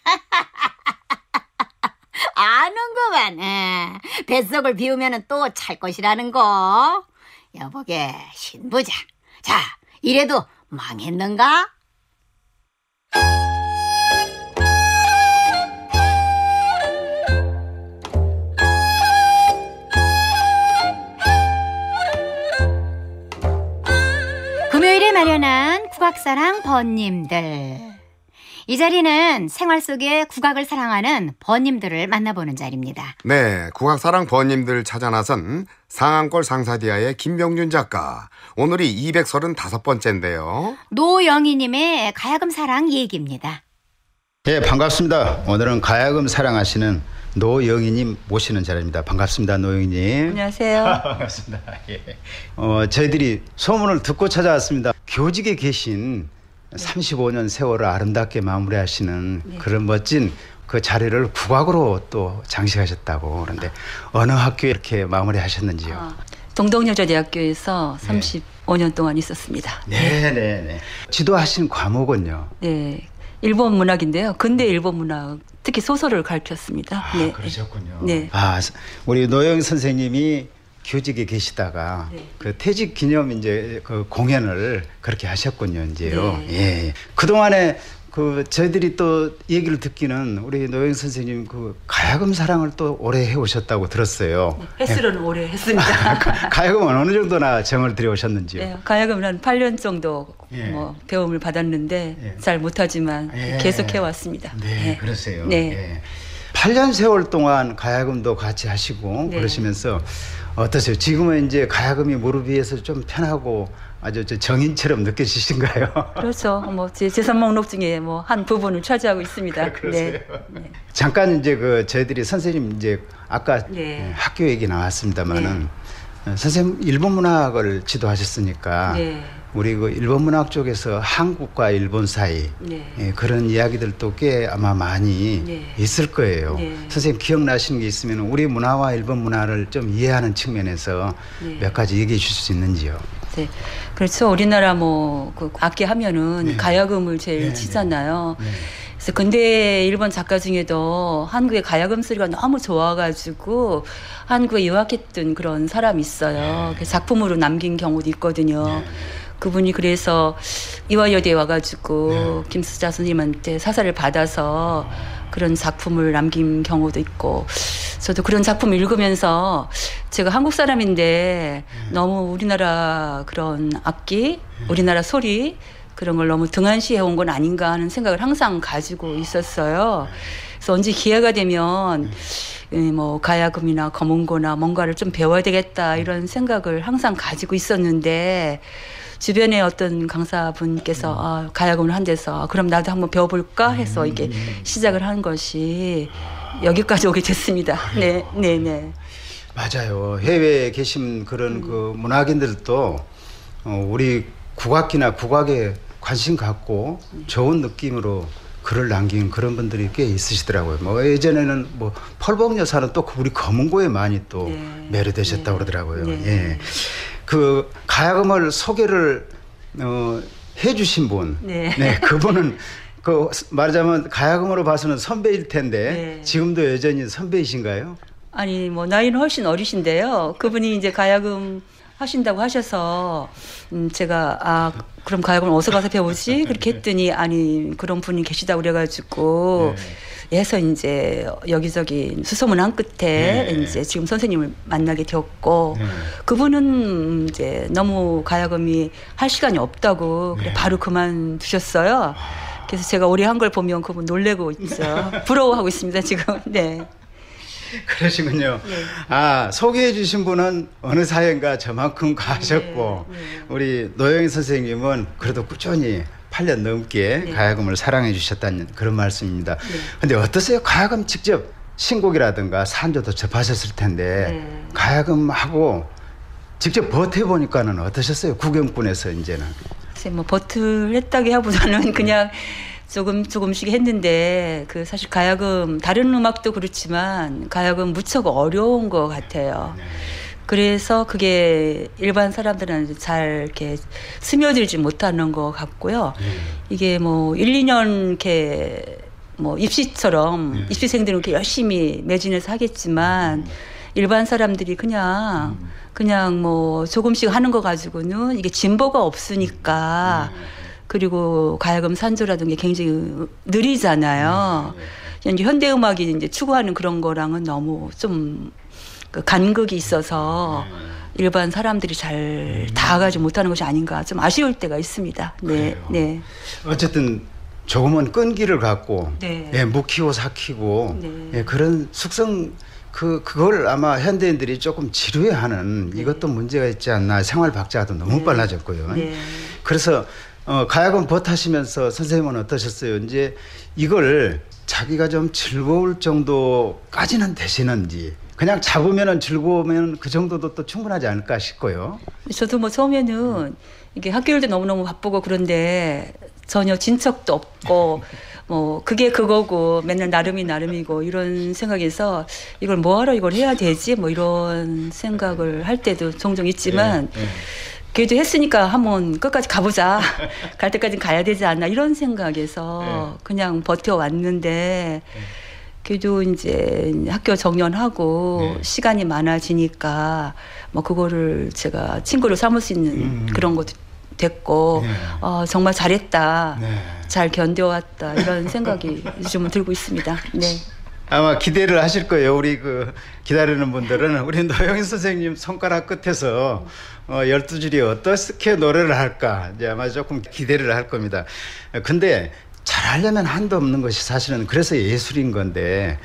아는구만. 에. 뱃속을 비우면 또 찰 것이라는 거. 여보게 신부자. 자 이래도 망했는가? 금요일에 마련한 국악사랑 번님들. 이 자리는 생활 속의 국악을 사랑하는 번님들을 만나보는 자리입니다. 네, 국악사랑 번님들 찾아 나선 상한골 상사디아의 김병준 작가. 오늘이 이백삼십오 번째인데요. 노영희님의 가야금 사랑 얘기입니다. 예, 반갑습니다. 오늘은 가야금 사랑하시는 노영희님 모시는 자리입니다. 반갑습니다, 노영희님. 안녕하세요. 반갑습니다. 예. 어, 저희들이 소문을 듣고 찾아왔습니다. 교직에 계신 삼십오 년 세월을 아름답게 마무리하시는 네. 그런 멋진 그 자리를 국악으로 또 장식하셨다고. 그런데 어느 학교에 이렇게 마무리하셨는지요? 아, 동덕여자대학교에서 삼십오 년 네. 동안 있었습니다. 네네네. 네, 네. 지도하신 과목은요? 네, 일본 문학인데요. 근대 일본 문학, 특히 소설을 가르쳤습니다. 아, 네. 그러셨군요. 네. 아, 우리 노영 선생님이 교직에 계시다가 네. 그 퇴직 기념 이제 그 공연을 그렇게 하셨군요, 이제요. 네. 예. 그 동안에 그 저희들이 또 얘기를 듣기는 우리 노영 선생님 그 가야금 사랑을 또 오래 해 오셨다고 들었어요. 네, 횟수는 예. 오래 했습니다. 가야금은 어느 정도나 정을 들여 오셨는지요? 네, 가야금은 한 팔 년 정도 예. 뭐 배움을 받았는데 예. 잘 못하지만 예. 계속 해 왔습니다. 네, 네. 그러세요. 네. 예. 팔 년 세월 동안 가야금도 같이 하시고 네. 그러시면서 어떠세요? 지금은 이제 가야금이 무릎 위에서 좀 편하고 아주 저 정인처럼 느껴지신가요? 그렇죠. 뭐 제 재산 목록 중에 뭐 한 부분을 차지하고 있습니다. 그러세요? 네. 네. 잠깐 이제 그 저희들이 선생님 이제 아까 네. 학교 얘기 나왔습니다만은 선생님 일본 문학을 지도하셨으니까 네. 우리 그 일본 문학 쪽에서 한국과 일본 사이 네. 예, 그런 이야기들도 꽤 아마 많이 네. 있을 거예요. 네. 선생님 기억나시는 게 있으면 우리 문화와 일본 문화를 좀 이해하는 측면에서 네. 몇 가지 얘기해 주실 수 있는지요? 네. 그렇죠. 우리나라 뭐 그 악기 하면은 네. 가야금을 제일 네, 치잖아요. 네. 그래서 근대 일본 작가 중에도 한국의 가야금 소리가 너무 좋아가지고 한국에 유학했던 그런 사람이 있어요. 그 작품으로 남긴 경우도 있거든요. 그분이 그래서 이화여대에 와가지고 김수자 선생님한테 사사를 받아서 그런 작품을 남긴 경우도 있고, 저도 그런 작품을 읽으면서 제가 한국 사람인데 너무 우리나라 그런 악기, 우리나라 소리 그런 걸 너무 등한시해 온 건 아닌가 하는 생각을 항상 가지고 있었어요. 그래서 언제 기회가 되면 뭐 가야금이나 검은고나 뭔가를 좀 배워야 되겠다 이런 생각을 항상 가지고 있었는데, 주변에 어떤 강사분께서 아, 가야금을 한대서 아, 그럼 나도 한번 배워볼까 해서 이게 시작을 한 것이 여기까지 오게 됐습니다. 네, 네, 네. 맞아요. 해외에 계신 그런 그 문학인들도 어, 우리 국악기나 국악에 관심 갖고 좋은 느낌으로 글을 남긴 그런 분들이 꽤 있으시더라고요. 뭐 예전에는 뭐 펄복 여사는 또 우리 검은고에 많이 또 네. 매료되셨다고 네. 그러더라고요. 네. 예. 그 가야금을 소개를 어, 해주신 분, 네. 네, 그분은 그 말하자면 가야금으로 봐서는 선배일 텐데 네. 지금도 여전히 선배이신가요? 아니 뭐 나이는 훨씬 어리신데요. 그분이 이제 가야금 하신다고 하셔서 음 제가 아 그럼 가야금 어디서 가서 배우지? 그렇게 했더니 아니 그런 분이 계시다고 그래가지고 해서 이제 여기저기 수소문 끝에 네. 이제 지금 선생님을 만나게 되었고, 네. 그분은 이제 너무 가야금이 할 시간이 없다고 그래 네. 바로 그만두셨어요. 그래서 제가 오래 한 걸 보면 그분 놀래고 있죠. 부러워하고 있습니다 지금. 네. 그러시군요. 네. 아, 소개해 주신 분은 어느 사회인가 저만큼 가셨고 네, 네. 우리 노영희 선생님은 그래도 꾸준히 팔 년 넘게 네. 가야금을 사랑해 주셨다는 그런 말씀입니다. 근데 어떠세요? 가야금 직접 신곡이라든가 산조도 접하셨을 텐데 네. 가야금하고 직접 버텨보니까는 어떠셨어요? 구경꾼에서 이제는. 글쎄 뭐 버틀 했다기 하보다는 그냥 조금 조금씩 했는데, 그 사실 가야금 다른 음악도 그렇지만 가야금 무척 어려운 것 같아요. 그래서 그게 일반 사람들은 잘 이렇게 스며들지 못하는 것 같고요. 이게 뭐 일, 이 년 이렇게 뭐 입시처럼 입시생들은 이렇게 열심히 매진해서 하겠지만 일반 사람들이 그냥 그냥 뭐 조금씩 하는 거 가지고는 이게 진보가 없으니까. 그리고 가야금 산조라든가 굉장히 느리잖아요. 이제 현대 음악이 이제 추구하는 그런 거랑은 너무 좀 그 간극이 있어서 일반 사람들이 잘 다가가지 못하는 것이 아닌가 좀 아쉬울 때가 있습니다. 네, 그래요. 네. 어쨌든 조금은 끈기를 갖고 네. 예, 묵히고 삭히고 네. 예, 그런 숙성 그 그걸 아마 현대인들이 조금 지루해하는 네. 이것도 문제가 있지 않나. 생활 박자도 너무 네. 빨라졌고요. 네. 그래서 어, 가야금 버타시면서 선생님은 어떠셨어요? 이제 이걸 자기가 좀 즐거울 정도까지는 되시는지, 그냥 잡으면은 즐거우면 그 정도도 또 충분하지 않을까 싶고요. 저도 뭐 처음에는 이게 학교 일도 너무너무 바쁘고 그런데 전혀 진척도 없고 뭐 그게 그거고 맨날 나름이 나름이고 이런 생각에서 이걸 뭐하러 이걸 해야 되지 뭐 이런 생각을 할 때도 종종 있지만 네, 네. 그래도 했으니까 한번 끝까지 가보자. 갈 때까지 가야 되지 않나 이런 생각에서 네. 그냥 버텨왔는데 그래도 이제 학교 정년하고 네. 시간이 많아지니까 뭐 그거를 제가 친구로 삼을 수 있는 음. 그런 것도 됐고 네. 어, 정말 잘했다. 네. 잘 견뎌왔다. 이런 생각이 요즘은 들고 있습니다. 네. 아마 기대를 하실 거예요. 우리 그 기다리는 분들은 우리 노영희 선생님 손가락 끝에서 어, 열두 줄이 어떻게 노래를 할까 이제 아마 조금 기대를 할 겁니다. 근데 잘하려면 한도 없는 것이 사실은 그래서 예술인 건데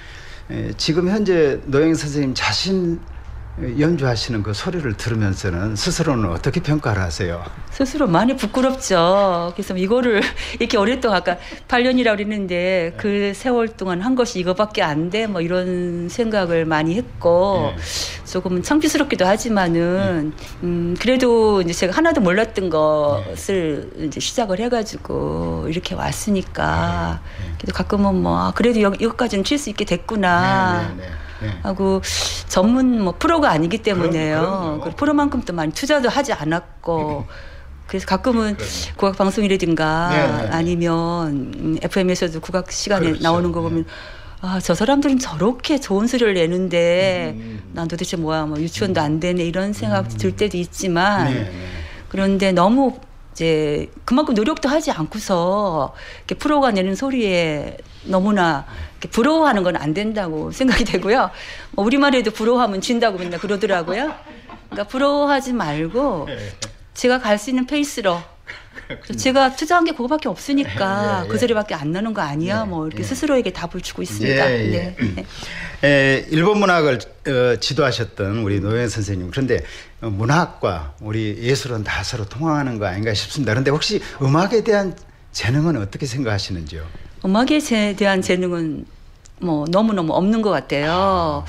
에, 지금 현재 노영 선생님 자신 연주하시는 그 소리를 들으면서는 스스로는 어떻게 평가를 하세요? 스스로 많이 부끄럽죠. 그래서 이거를 이렇게 오랫동안 아까 팔 년이라고 그랬는데 그 세월 동안 한 것이 이거밖에 안 돼 뭐 이런 생각을 많이 했고 네. 조금 창피스럽기도 하지만은 네. 음 그래도 이제 제가 하나도 몰랐던 것을 네. 이제 시작을 해가지고 이렇게 왔으니까 네. 그래도 가끔은 뭐 그래도 여기 이것까지는 칠 수 있게 됐구나. 네, 네, 네. 네. 하고 전문 뭐 프로가 아니기 때문에요. 그럼, 프로만큼 또 많이 투자도 하지 않았고 그래서 가끔은 국악 방송이라든가 네, 네. 아니면 에프엠에서도 국악 시간에 그렇죠. 나오는 거 보면 아, 저 사람들은 저렇게 좋은 소리를 내는데 음. 난 도대체 뭐야 뭐 유치원도 안 되네 이런 생각 음. 들 때도 있지만 네, 네. 그런데 너무 이제 그만큼 노력도 하지 않고서 이렇게 프로가 내는 소리에 너무나 이렇게 부러워하는 건 안 된다고 생각이 되고요. 뭐 우리만 해도 부러워하면 진다고 맨날 그러더라고요. 그러니까 부러워하지 말고 제가 갈 수 있는 페이스로 제가 투자한 게 그거밖에 없으니까 예, 예. 그 소리밖에 안 나는 거 아니야. 예, 뭐 이렇게 예. 스스로에게 답을 주고 있습니다. 예, 예. 네. 에, 일본 문학을 어, 지도하셨던 우리 노영 선생님. 그런데 어, 문학과 우리 예술은 다 서로 통하는 거 아닌가 싶습니다. 그런데 혹시 음악에 대한 재능은 어떻게 생각하시는지요? 음악에 대한 재능은 뭐 너무너무 없는 것 같아요. 아.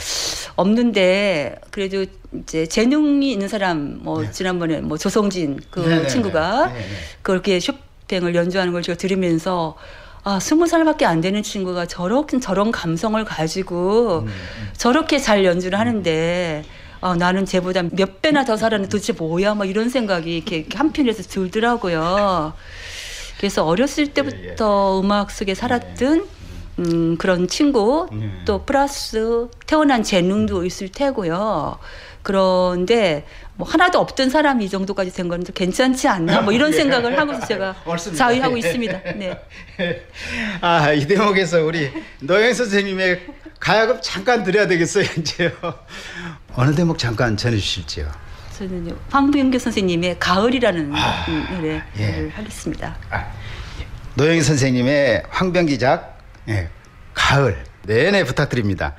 없는데 그래도 이제 재능이 있는 사람 뭐 네. 지난번에 뭐 조성진 그 네네네. 친구가 네네. 그렇게 쇼팽을 연주하는 걸 제가 들으면서 아 스무 살밖에 안 되는 친구가 저렇게 저런 감성을 가지고 음, 음. 저렇게 잘 연주를 하는데 아, 나는 쟤보다 몇 배나 더 잘하는 도대체 뭐야 뭐 이런 생각이 이렇게, 이렇게 한편에서 들더라고요. 그래서 어렸을 때부터 예, 예. 음악 속에 살았던 음, 그런 친구 예. 또 플러스 태어난 재능도 있을 테고요. 그런데 뭐 하나도 없던 사람이 이 정도까지 된 건 괜찮지 않나 뭐 이런 생각을 하고서 제가 자위하고 있습니다. 네. 아, 이 대목에서 우리 노영 선생님의 가야금 잠깐 드려야 되겠어요, 이제요. 어느 대목 잠깐 전해주실지요? 저는 황병규 선생님의 가을이라는 아, 노래를 예. 하겠습니다. 아, 예. 노영 선생님의 황병기작 예, 가을 내내 부탁드립니다.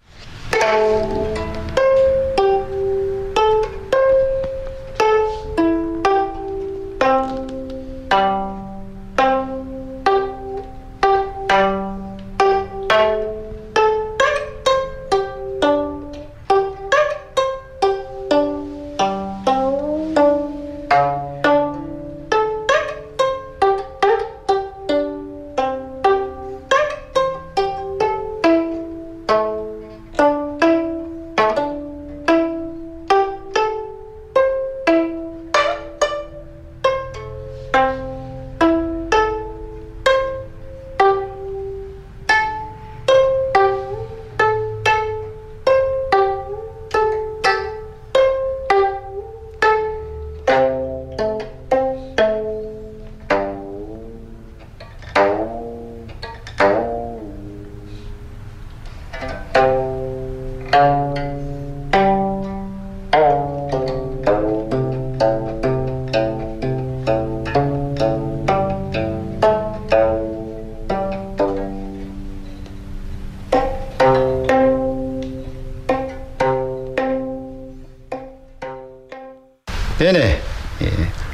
네네. 예.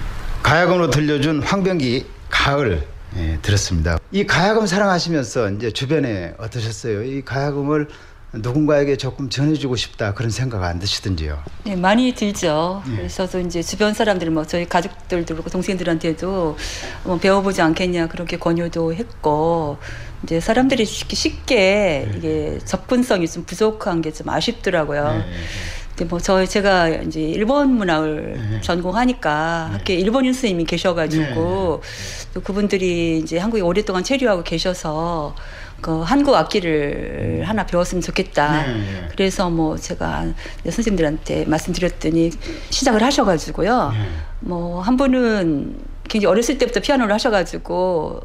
가야금으로 들려준 황병기 가을 예, 들었습니다. 이 가야금 사랑하시면서 이제 주변에 어떠셨어요? 이 가야금을 누군가에게 조금 전해주고 싶다 그런 생각 안 드시던지요? 네, 많이 들죠. 예. 그래서 이제 주변 사람들, 뭐 저희 가족들도 그렇고 동생들한테도 뭐 배워보지 않겠냐 그렇게 권유도 했고, 이제 사람들이 쉽게, 쉽게 예. 이게 접근성이 좀 부족한 게 좀 아쉽더라고요. 예. 근데 뭐 저희 제가 이제 일본 문학을 네. 전공하니까 네. 학교에 일본인 선생님이 계셔가지고 네. 또 그분들이 이제 한국에 오랫동안 체류하고 계셔서 그 한국 악기를 음. 하나 배웠으면 좋겠다. 네. 그래서 뭐 제가 선생님들한테 말씀드렸더니 시작을 하셔가지고요. 네. 뭐 한 분은 굉장히 어렸을 때부터 피아노를 하셔가지고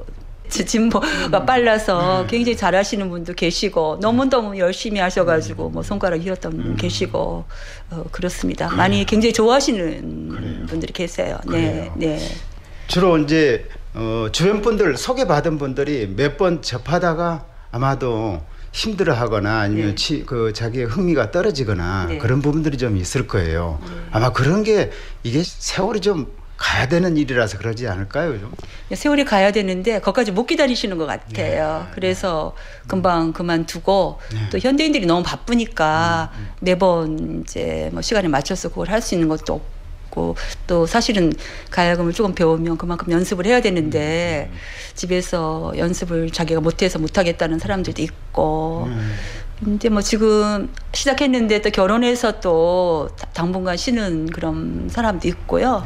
진보가 빨라서 음. 굉장히 잘하시는 분도 계시고 너무너무 열심히 하셔가지고 뭐 손가락 휘었던 분 음. 계시고 어, 그렇습니다. 그래요. 많이 굉장히 좋아하시는 그래요. 분들이 계세요. 네, 네. 주로 이제 어, 주변 분들 소개받은 분들이 몇 번 접하다가 아마도 힘들어하거나 아니면 네. 치, 그 자기의 흥미가 떨어지거나 네. 그런 부분들이 좀 있을 거예요. 아마 그런 게 이게 세월이 좀 가야 되는 일이라서 그러지 않을까요? 좀? 세월이 가야 되는데 거기까지 못 기다리시는 것 같아요. 네. 그래서 금방 그만두고 네. 또 현대인들이 너무 바쁘니까 매번 이제 뭐 시간에 맞춰서 그걸 할 수 있는 것도 없고 또 사실은 가야금을 조금 배우면 그만큼 연습을 해야 되는데 집에서 연습을 자기가 못해서 못하겠다는 사람들도 있고 근데 뭐 지금 시작했는데 또 결혼해서 또 당분간 쉬는 그런 사람도 있고요.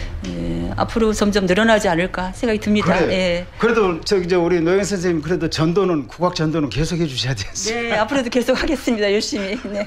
예, 앞으로 점점 늘어나지 않을까 생각이 듭니다. 그래. 예. 그래도 저기 저 우리 노영 선생님 그래도 전도는 국악 전도는 계속해 주셔야 되겠어요. 네, 앞으로도 계속 하겠습니다. 열심히. 네.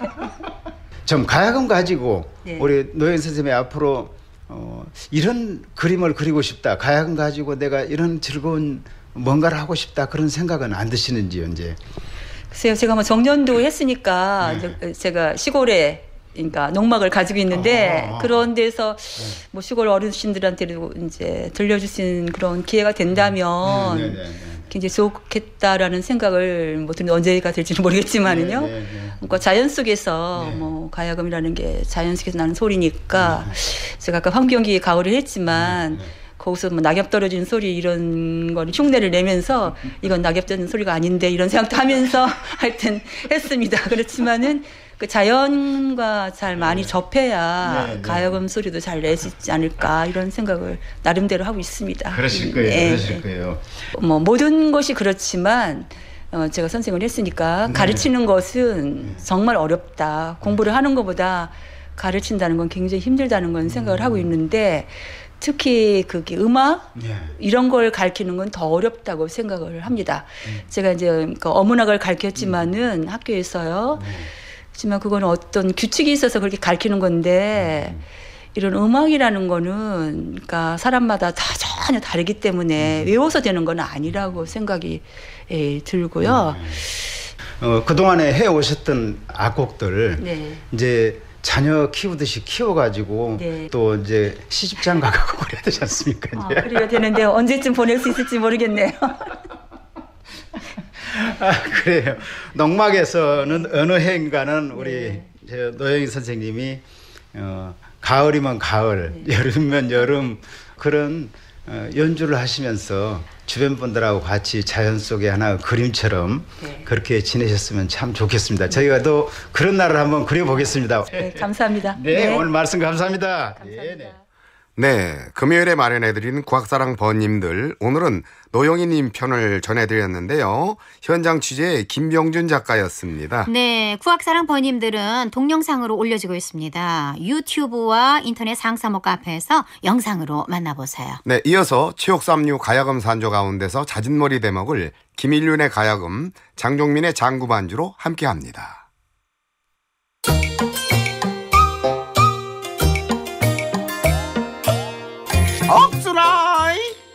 좀 가야금 가지고 네. 우리 노영 선생님이 앞으로 어, 이런 그림을 그리고 싶다. 가야금 가지고 내가 이런 즐거운 뭔가를 하고 싶다. 그런 생각은 안 드시는지요, 이제? 글쎄요, 제가 뭐 정년도 했으니까 네. 제가 시골에 그러니까 농막을 가지고 있는데 아, 아, 아. 그런 데서 뭐 시골 어르신들한테도 이제 들려줄 수 있는 그런 기회가 된다면 네, 네, 네, 네. 굉장히 좋겠다라는 생각을 뭐 언제가 될지는 모르겠지만은요. 네, 네, 네. 그러니까 자연 속에서 네. 뭐 가야금이라는 게 자연 속에서 나는 소리니까 네. 제가 아까 황병기의 가을을 했지만. 네, 네. 거기서 뭐 낙엽 떨어지는 소리 이런 거를 흉내를 내면서 이건 낙엽 떨어지는 소리가 아닌데 이런 생각도 하면서 하여튼 했습니다. 그렇지만은 그 자연과 잘 많이 접해야 네, 네. 가야금 소리도 잘 낼 수 있지 않을까 이런 생각을 나름대로 하고 있습니다. 그러실 거예요. 네. 그러실 거예요. 뭐 모든 것이 그렇지만 어 제가 선생을 했으니까 네. 가르치는 것은 정말 어렵다. 공부를 하는 것보다 가르친다는 건 굉장히 힘들다는 건 생각을 하고 있는데 특히 그게 음악 예. 이런 걸 가르치는 건 더 어렵다고 생각을 합니다. 음. 제가 이제 그 어문학을 가르쳤지만은 음. 학교에서요. 음. 하지만 그거는 어떤 규칙이 있어서 그렇게 가르치는 건데 음. 이런 음악이라는 거는 그러니까 사람마다 다 전혀 다르기 때문에 음. 외워서 되는 건 아니라고 생각이 예, 들고요. 음. 어, 그동안에 해 오셨던 악곡들 네. 이제 자녀 키우듯이 키워가지고 네. 또 이제 시집장 가고 그래야 되지 않습니까? 아, 그래야 되는데 언제쯤 보낼 수 있을지 모르겠네요. 아, 그래요. 농막에서는 어느 해인가는 우리 네. 저 노영희 선생님이 어, 가을이면 가을, 네. 여름이면 여름 그런 어, 연주를 하시면서 주변 분들하고 같이 자연 속에 하나의 그림처럼 네. 그렇게 지내셨으면 참 좋겠습니다. 저희가 또 그런 날을 한번 그려보겠습니다. 네, 감사합니다. 네, 네. 오늘 말씀 감사합니다. 감사합니다. 네, 네. 네, 금요일에 마련해드리는 국악사랑 번님들, 오늘은 노영희님 편을 전해드렸는데요. 현장 취재 김병준 작가였습니다. 네, 국악사랑 번님들은 동영상으로 올려지고 있습니다. 유튜브와 인터넷 상사모 카페에서 영상으로 만나보세요. 네, 이어서 치옥삼류 가야금 산조 가운데서 자진머리 대목을 김일륜의 가야금, 장종민의 장구반주로 함께합니다. 억수라이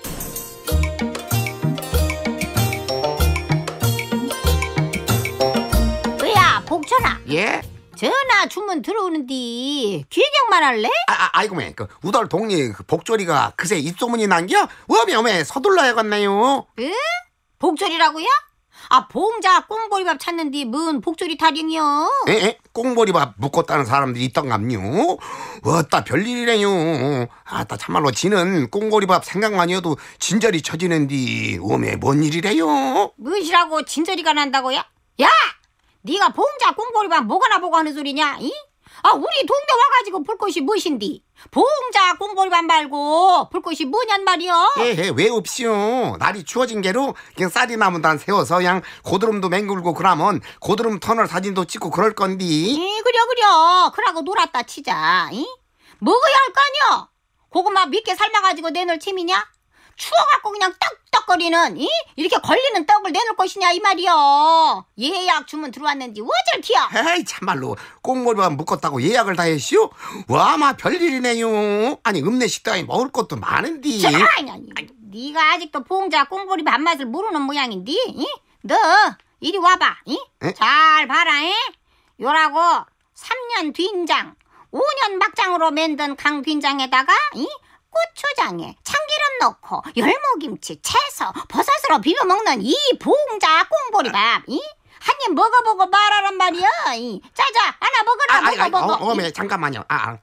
야 복천아, 예? 전화 주문 들어오는디 귀경만 할래? 아, 아, 아이고 매, 그 우덜 동리 그 복조리가 그새 입소문이 난겨? 어메 어메 서둘러야겠네요. 에? 복조리라고요? 아 봉자 꽁보리밥 찾는디 뭔 복조리 타령이요? 에? 꽁보리밥 묶었다는 사람들이 있던갑요. 어따 별일이래요. 아따 참말로 지는 꽁보리밥 생각만 해도 진절이 쳐지는디 어메 뭔 일이래요? 무엇이라고 진저리가 난다고요? 야! 네가 봉자 꽁보리밥 뭐가나 보고 하는 소리냐? 이? 아 우리 동네 와가지고 볼 것이 무엇인디? 봉자 꽁보리밥 말고 볼 것이 뭐냔 말이여? 에헤 왜 없이요. 날이 추워진 게로 그냥 쌀이 남은 단 세워서 그냥 고드름도 맹글고 그러면 고드름 터널 사진도 찍고 그럴 건디. 이 그려 그려 그러고 놀았다 치자. 이? 먹어야 할 거 아니여? 고구마 밉게 삶아가지고 내놓을 팀이냐? 추워갖고 그냥 떡떡거리는 이? 이렇게 걸리는 떡을 내놓을 것이냐 이 말이여. 예약 주문 들어왔는지 어쩔 티야. 에이 참말로 꽁보리밥 묶었다고 예약을 다 했시오? 와 마 별일이네요. 아니 읍내 식당에 먹을 것도 많은디. 자, 아니, 아니, 네가 아직도 봉자 꽁보리밥 맛을 모르는 모양인디. 이? 너 이리 와봐. 이? 에? 잘 봐라. 이? 요라고 삼 년 된장 오 년 막장으로 만든 강된장에다가 이? 고추장에 참기름 넣고 열무김치, 채소, 버섯으로 비벼 먹는 이 봉자 꽁보리밥. 이? 한 입 먹어보고 말하란 말이야. 이, 자자 하나 먹어라. 아, 먹어 아, 먹어. 어, 어메 잠깐만요. 아,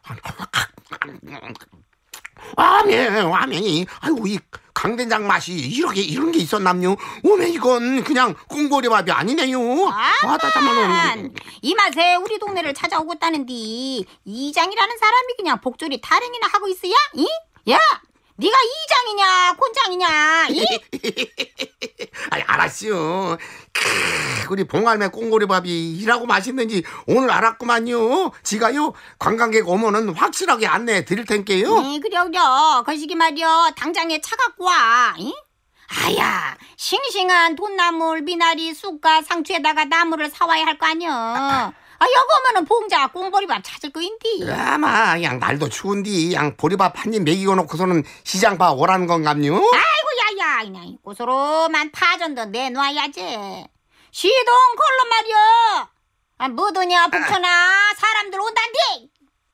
아, 어메, 어메, 아이고 이 강된장 맛이 이렇게 이런 게 있었남요? 어메 이건 그냥 꽁보리밥이 아니네요. 아만 잠깐만. 이 맛에 우리 동네를 찾아오겠다는디 이장이라는 사람이 그냥 복조리 타령이나 하고 있어야? 이? 야, 네가 이장이냐 곤장이냐? 이? 아니 알았어요. 크, 우리 봉알매 꽁보리밥이 이라고 맛있는지 오늘 알았구만요. 지가요 관광객 오면은 확실하게 안내해 드릴 텐게요. 네, 그래 그래. 거시기 말이여 당장에 차 갖고 와. 이? 아야, 싱싱한 돈나물, 미나리, 쑥과 상추에다가 나물을 사와야 할 거 아니여. 아, 여기 오면은 봉자 꽁보리밥 찾을 거인디. 아마 양 날도 추운디 양 보리밥 한 입 먹이고 놓고서는 시장 봐 오라는 건갑요? 아이고 야야, 그냥 고소로만 파전도 내놔야지. 시동 걸로 말이여. 아, 뭐더냐 북천아, 사람들 온단디.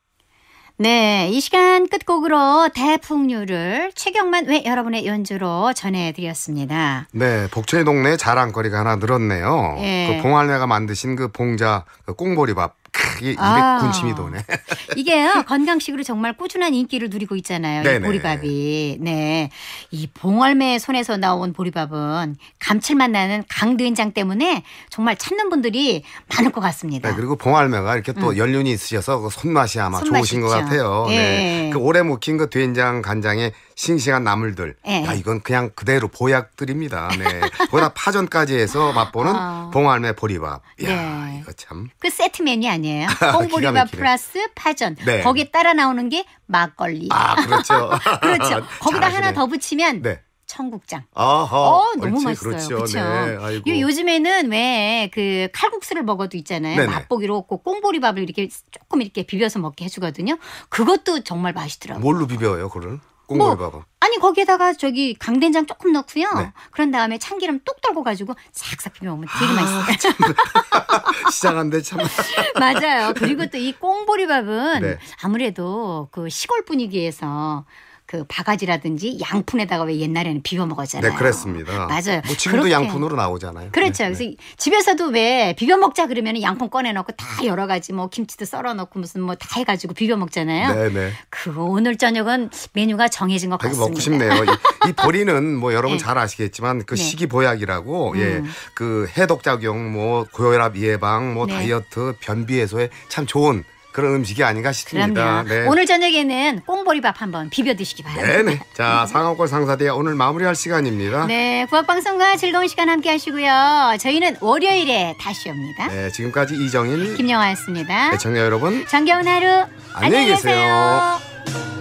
네, 이 시간 끝곡으로 대풍류를 최경만 외 여러분의 연주로 전해드렸습니다. 네, 복천의 동네 자랑거리가 하나 늘었네요. 예. 그 봉알매가 만드신 그 봉자 그 꽁보리밥. 이게 입에 아. 군침이 도네. 이게요, 건강식으로 정말 꾸준한 인기를 누리고 있잖아요. 이 네네. 보리밥이. 네. 이 봉알매 손에서 나온 보리밥은 감칠맛 나는 강된장 때문에 정말 찾는 분들이 많을 것 같습니다. 네, 그리고 봉알매가 이렇게 또 음. 연륜이 있으셔서 그 손맛이 아마 손맛이 좋으신 것 있죠. 같아요. 예. 네. 그 오래 묵힌 그 된장 간장에 싱싱한 나물들. 예. 야, 이건 그냥 그대로 보약들입니다. 네. 거기다 파전까지 해서 맛보는 아. 봉알매 보리밥. 야, 네. 이거 참. 그 세트 메뉴 아니에요? 기가 꽁보리밥 막히네. 플러스 파전. 네. 거기에 따라 나오는 게 막걸리. 아, 그렇죠. 그렇죠. 거기다 잘하시네. 하나 더 붙이면 네. 청국장. 아하. 어, 너무 옳지, 맛있어요. 그렇죠. 그렇죠. 네. 아이고. 요 요즘에는 왜 그 칼국수를 먹어도 있잖아요. 네네. 맛보기로 꼭 꽁보리밥을 이렇게 조금 이렇게 비벼서 먹게 해주거든요. 그것도 정말 맛있더라고요. 뭘로 비벼요, 그걸? 꽁보리밥은? 아니 거기에다가 저기 강된장 조금 넣고요. 네. 그런 다음에 참기름 뚝 떨고 가지고 싹싹 비벼 먹으면 되게 아, 맛있어요. 시장한데 참. 맞아요. 그리고 또 이 꽁보리밥은 네. 아무래도 그 시골 분위기에서 그 바가지라든지 양푼에다가 왜 옛날에는 비벼 먹었잖아요. 네, 그랬습니다. 맞아요. 뭐 지금도 그렇게. 양푼으로 나오잖아요. 그렇죠. 네, 그래서 네. 집에서도 왜 비벼 먹자 그러면 양푼 꺼내 놓고 다 여러 가지 뭐 김치도 썰어 놓고 무슨 뭐 다 해가지고 비벼 먹잖아요. 네, 네. 그 오늘 저녁은 메뉴가 정해진 것 되게 같습니다. 먹고 싶네요. 이, 이 보리는 뭐 여러분 네. 잘 아시겠지만 그 네. 식이보약이라고 음. 예, 그 해독작용, 뭐 고혈압 예방, 뭐 네. 다이어트, 변비 해소에 참 좋은 그런 음식이 아닌가 싶습니다. 그럼요. 네. 오늘 저녁에는 꽁보리밥 한번 비벼 드시기 바랍니다. 네네. 자, 상암골 상사대야 오늘 마무리할 시간입니다. 네, 국악방송과 즐거운 시간 함께 하시고요. 저희는 월요일에 다시 옵니다. 네, 지금까지 이정일, 김영화였습니다. 애청자 여러분 정겨운 하루 안녕히 계세요. 계세요.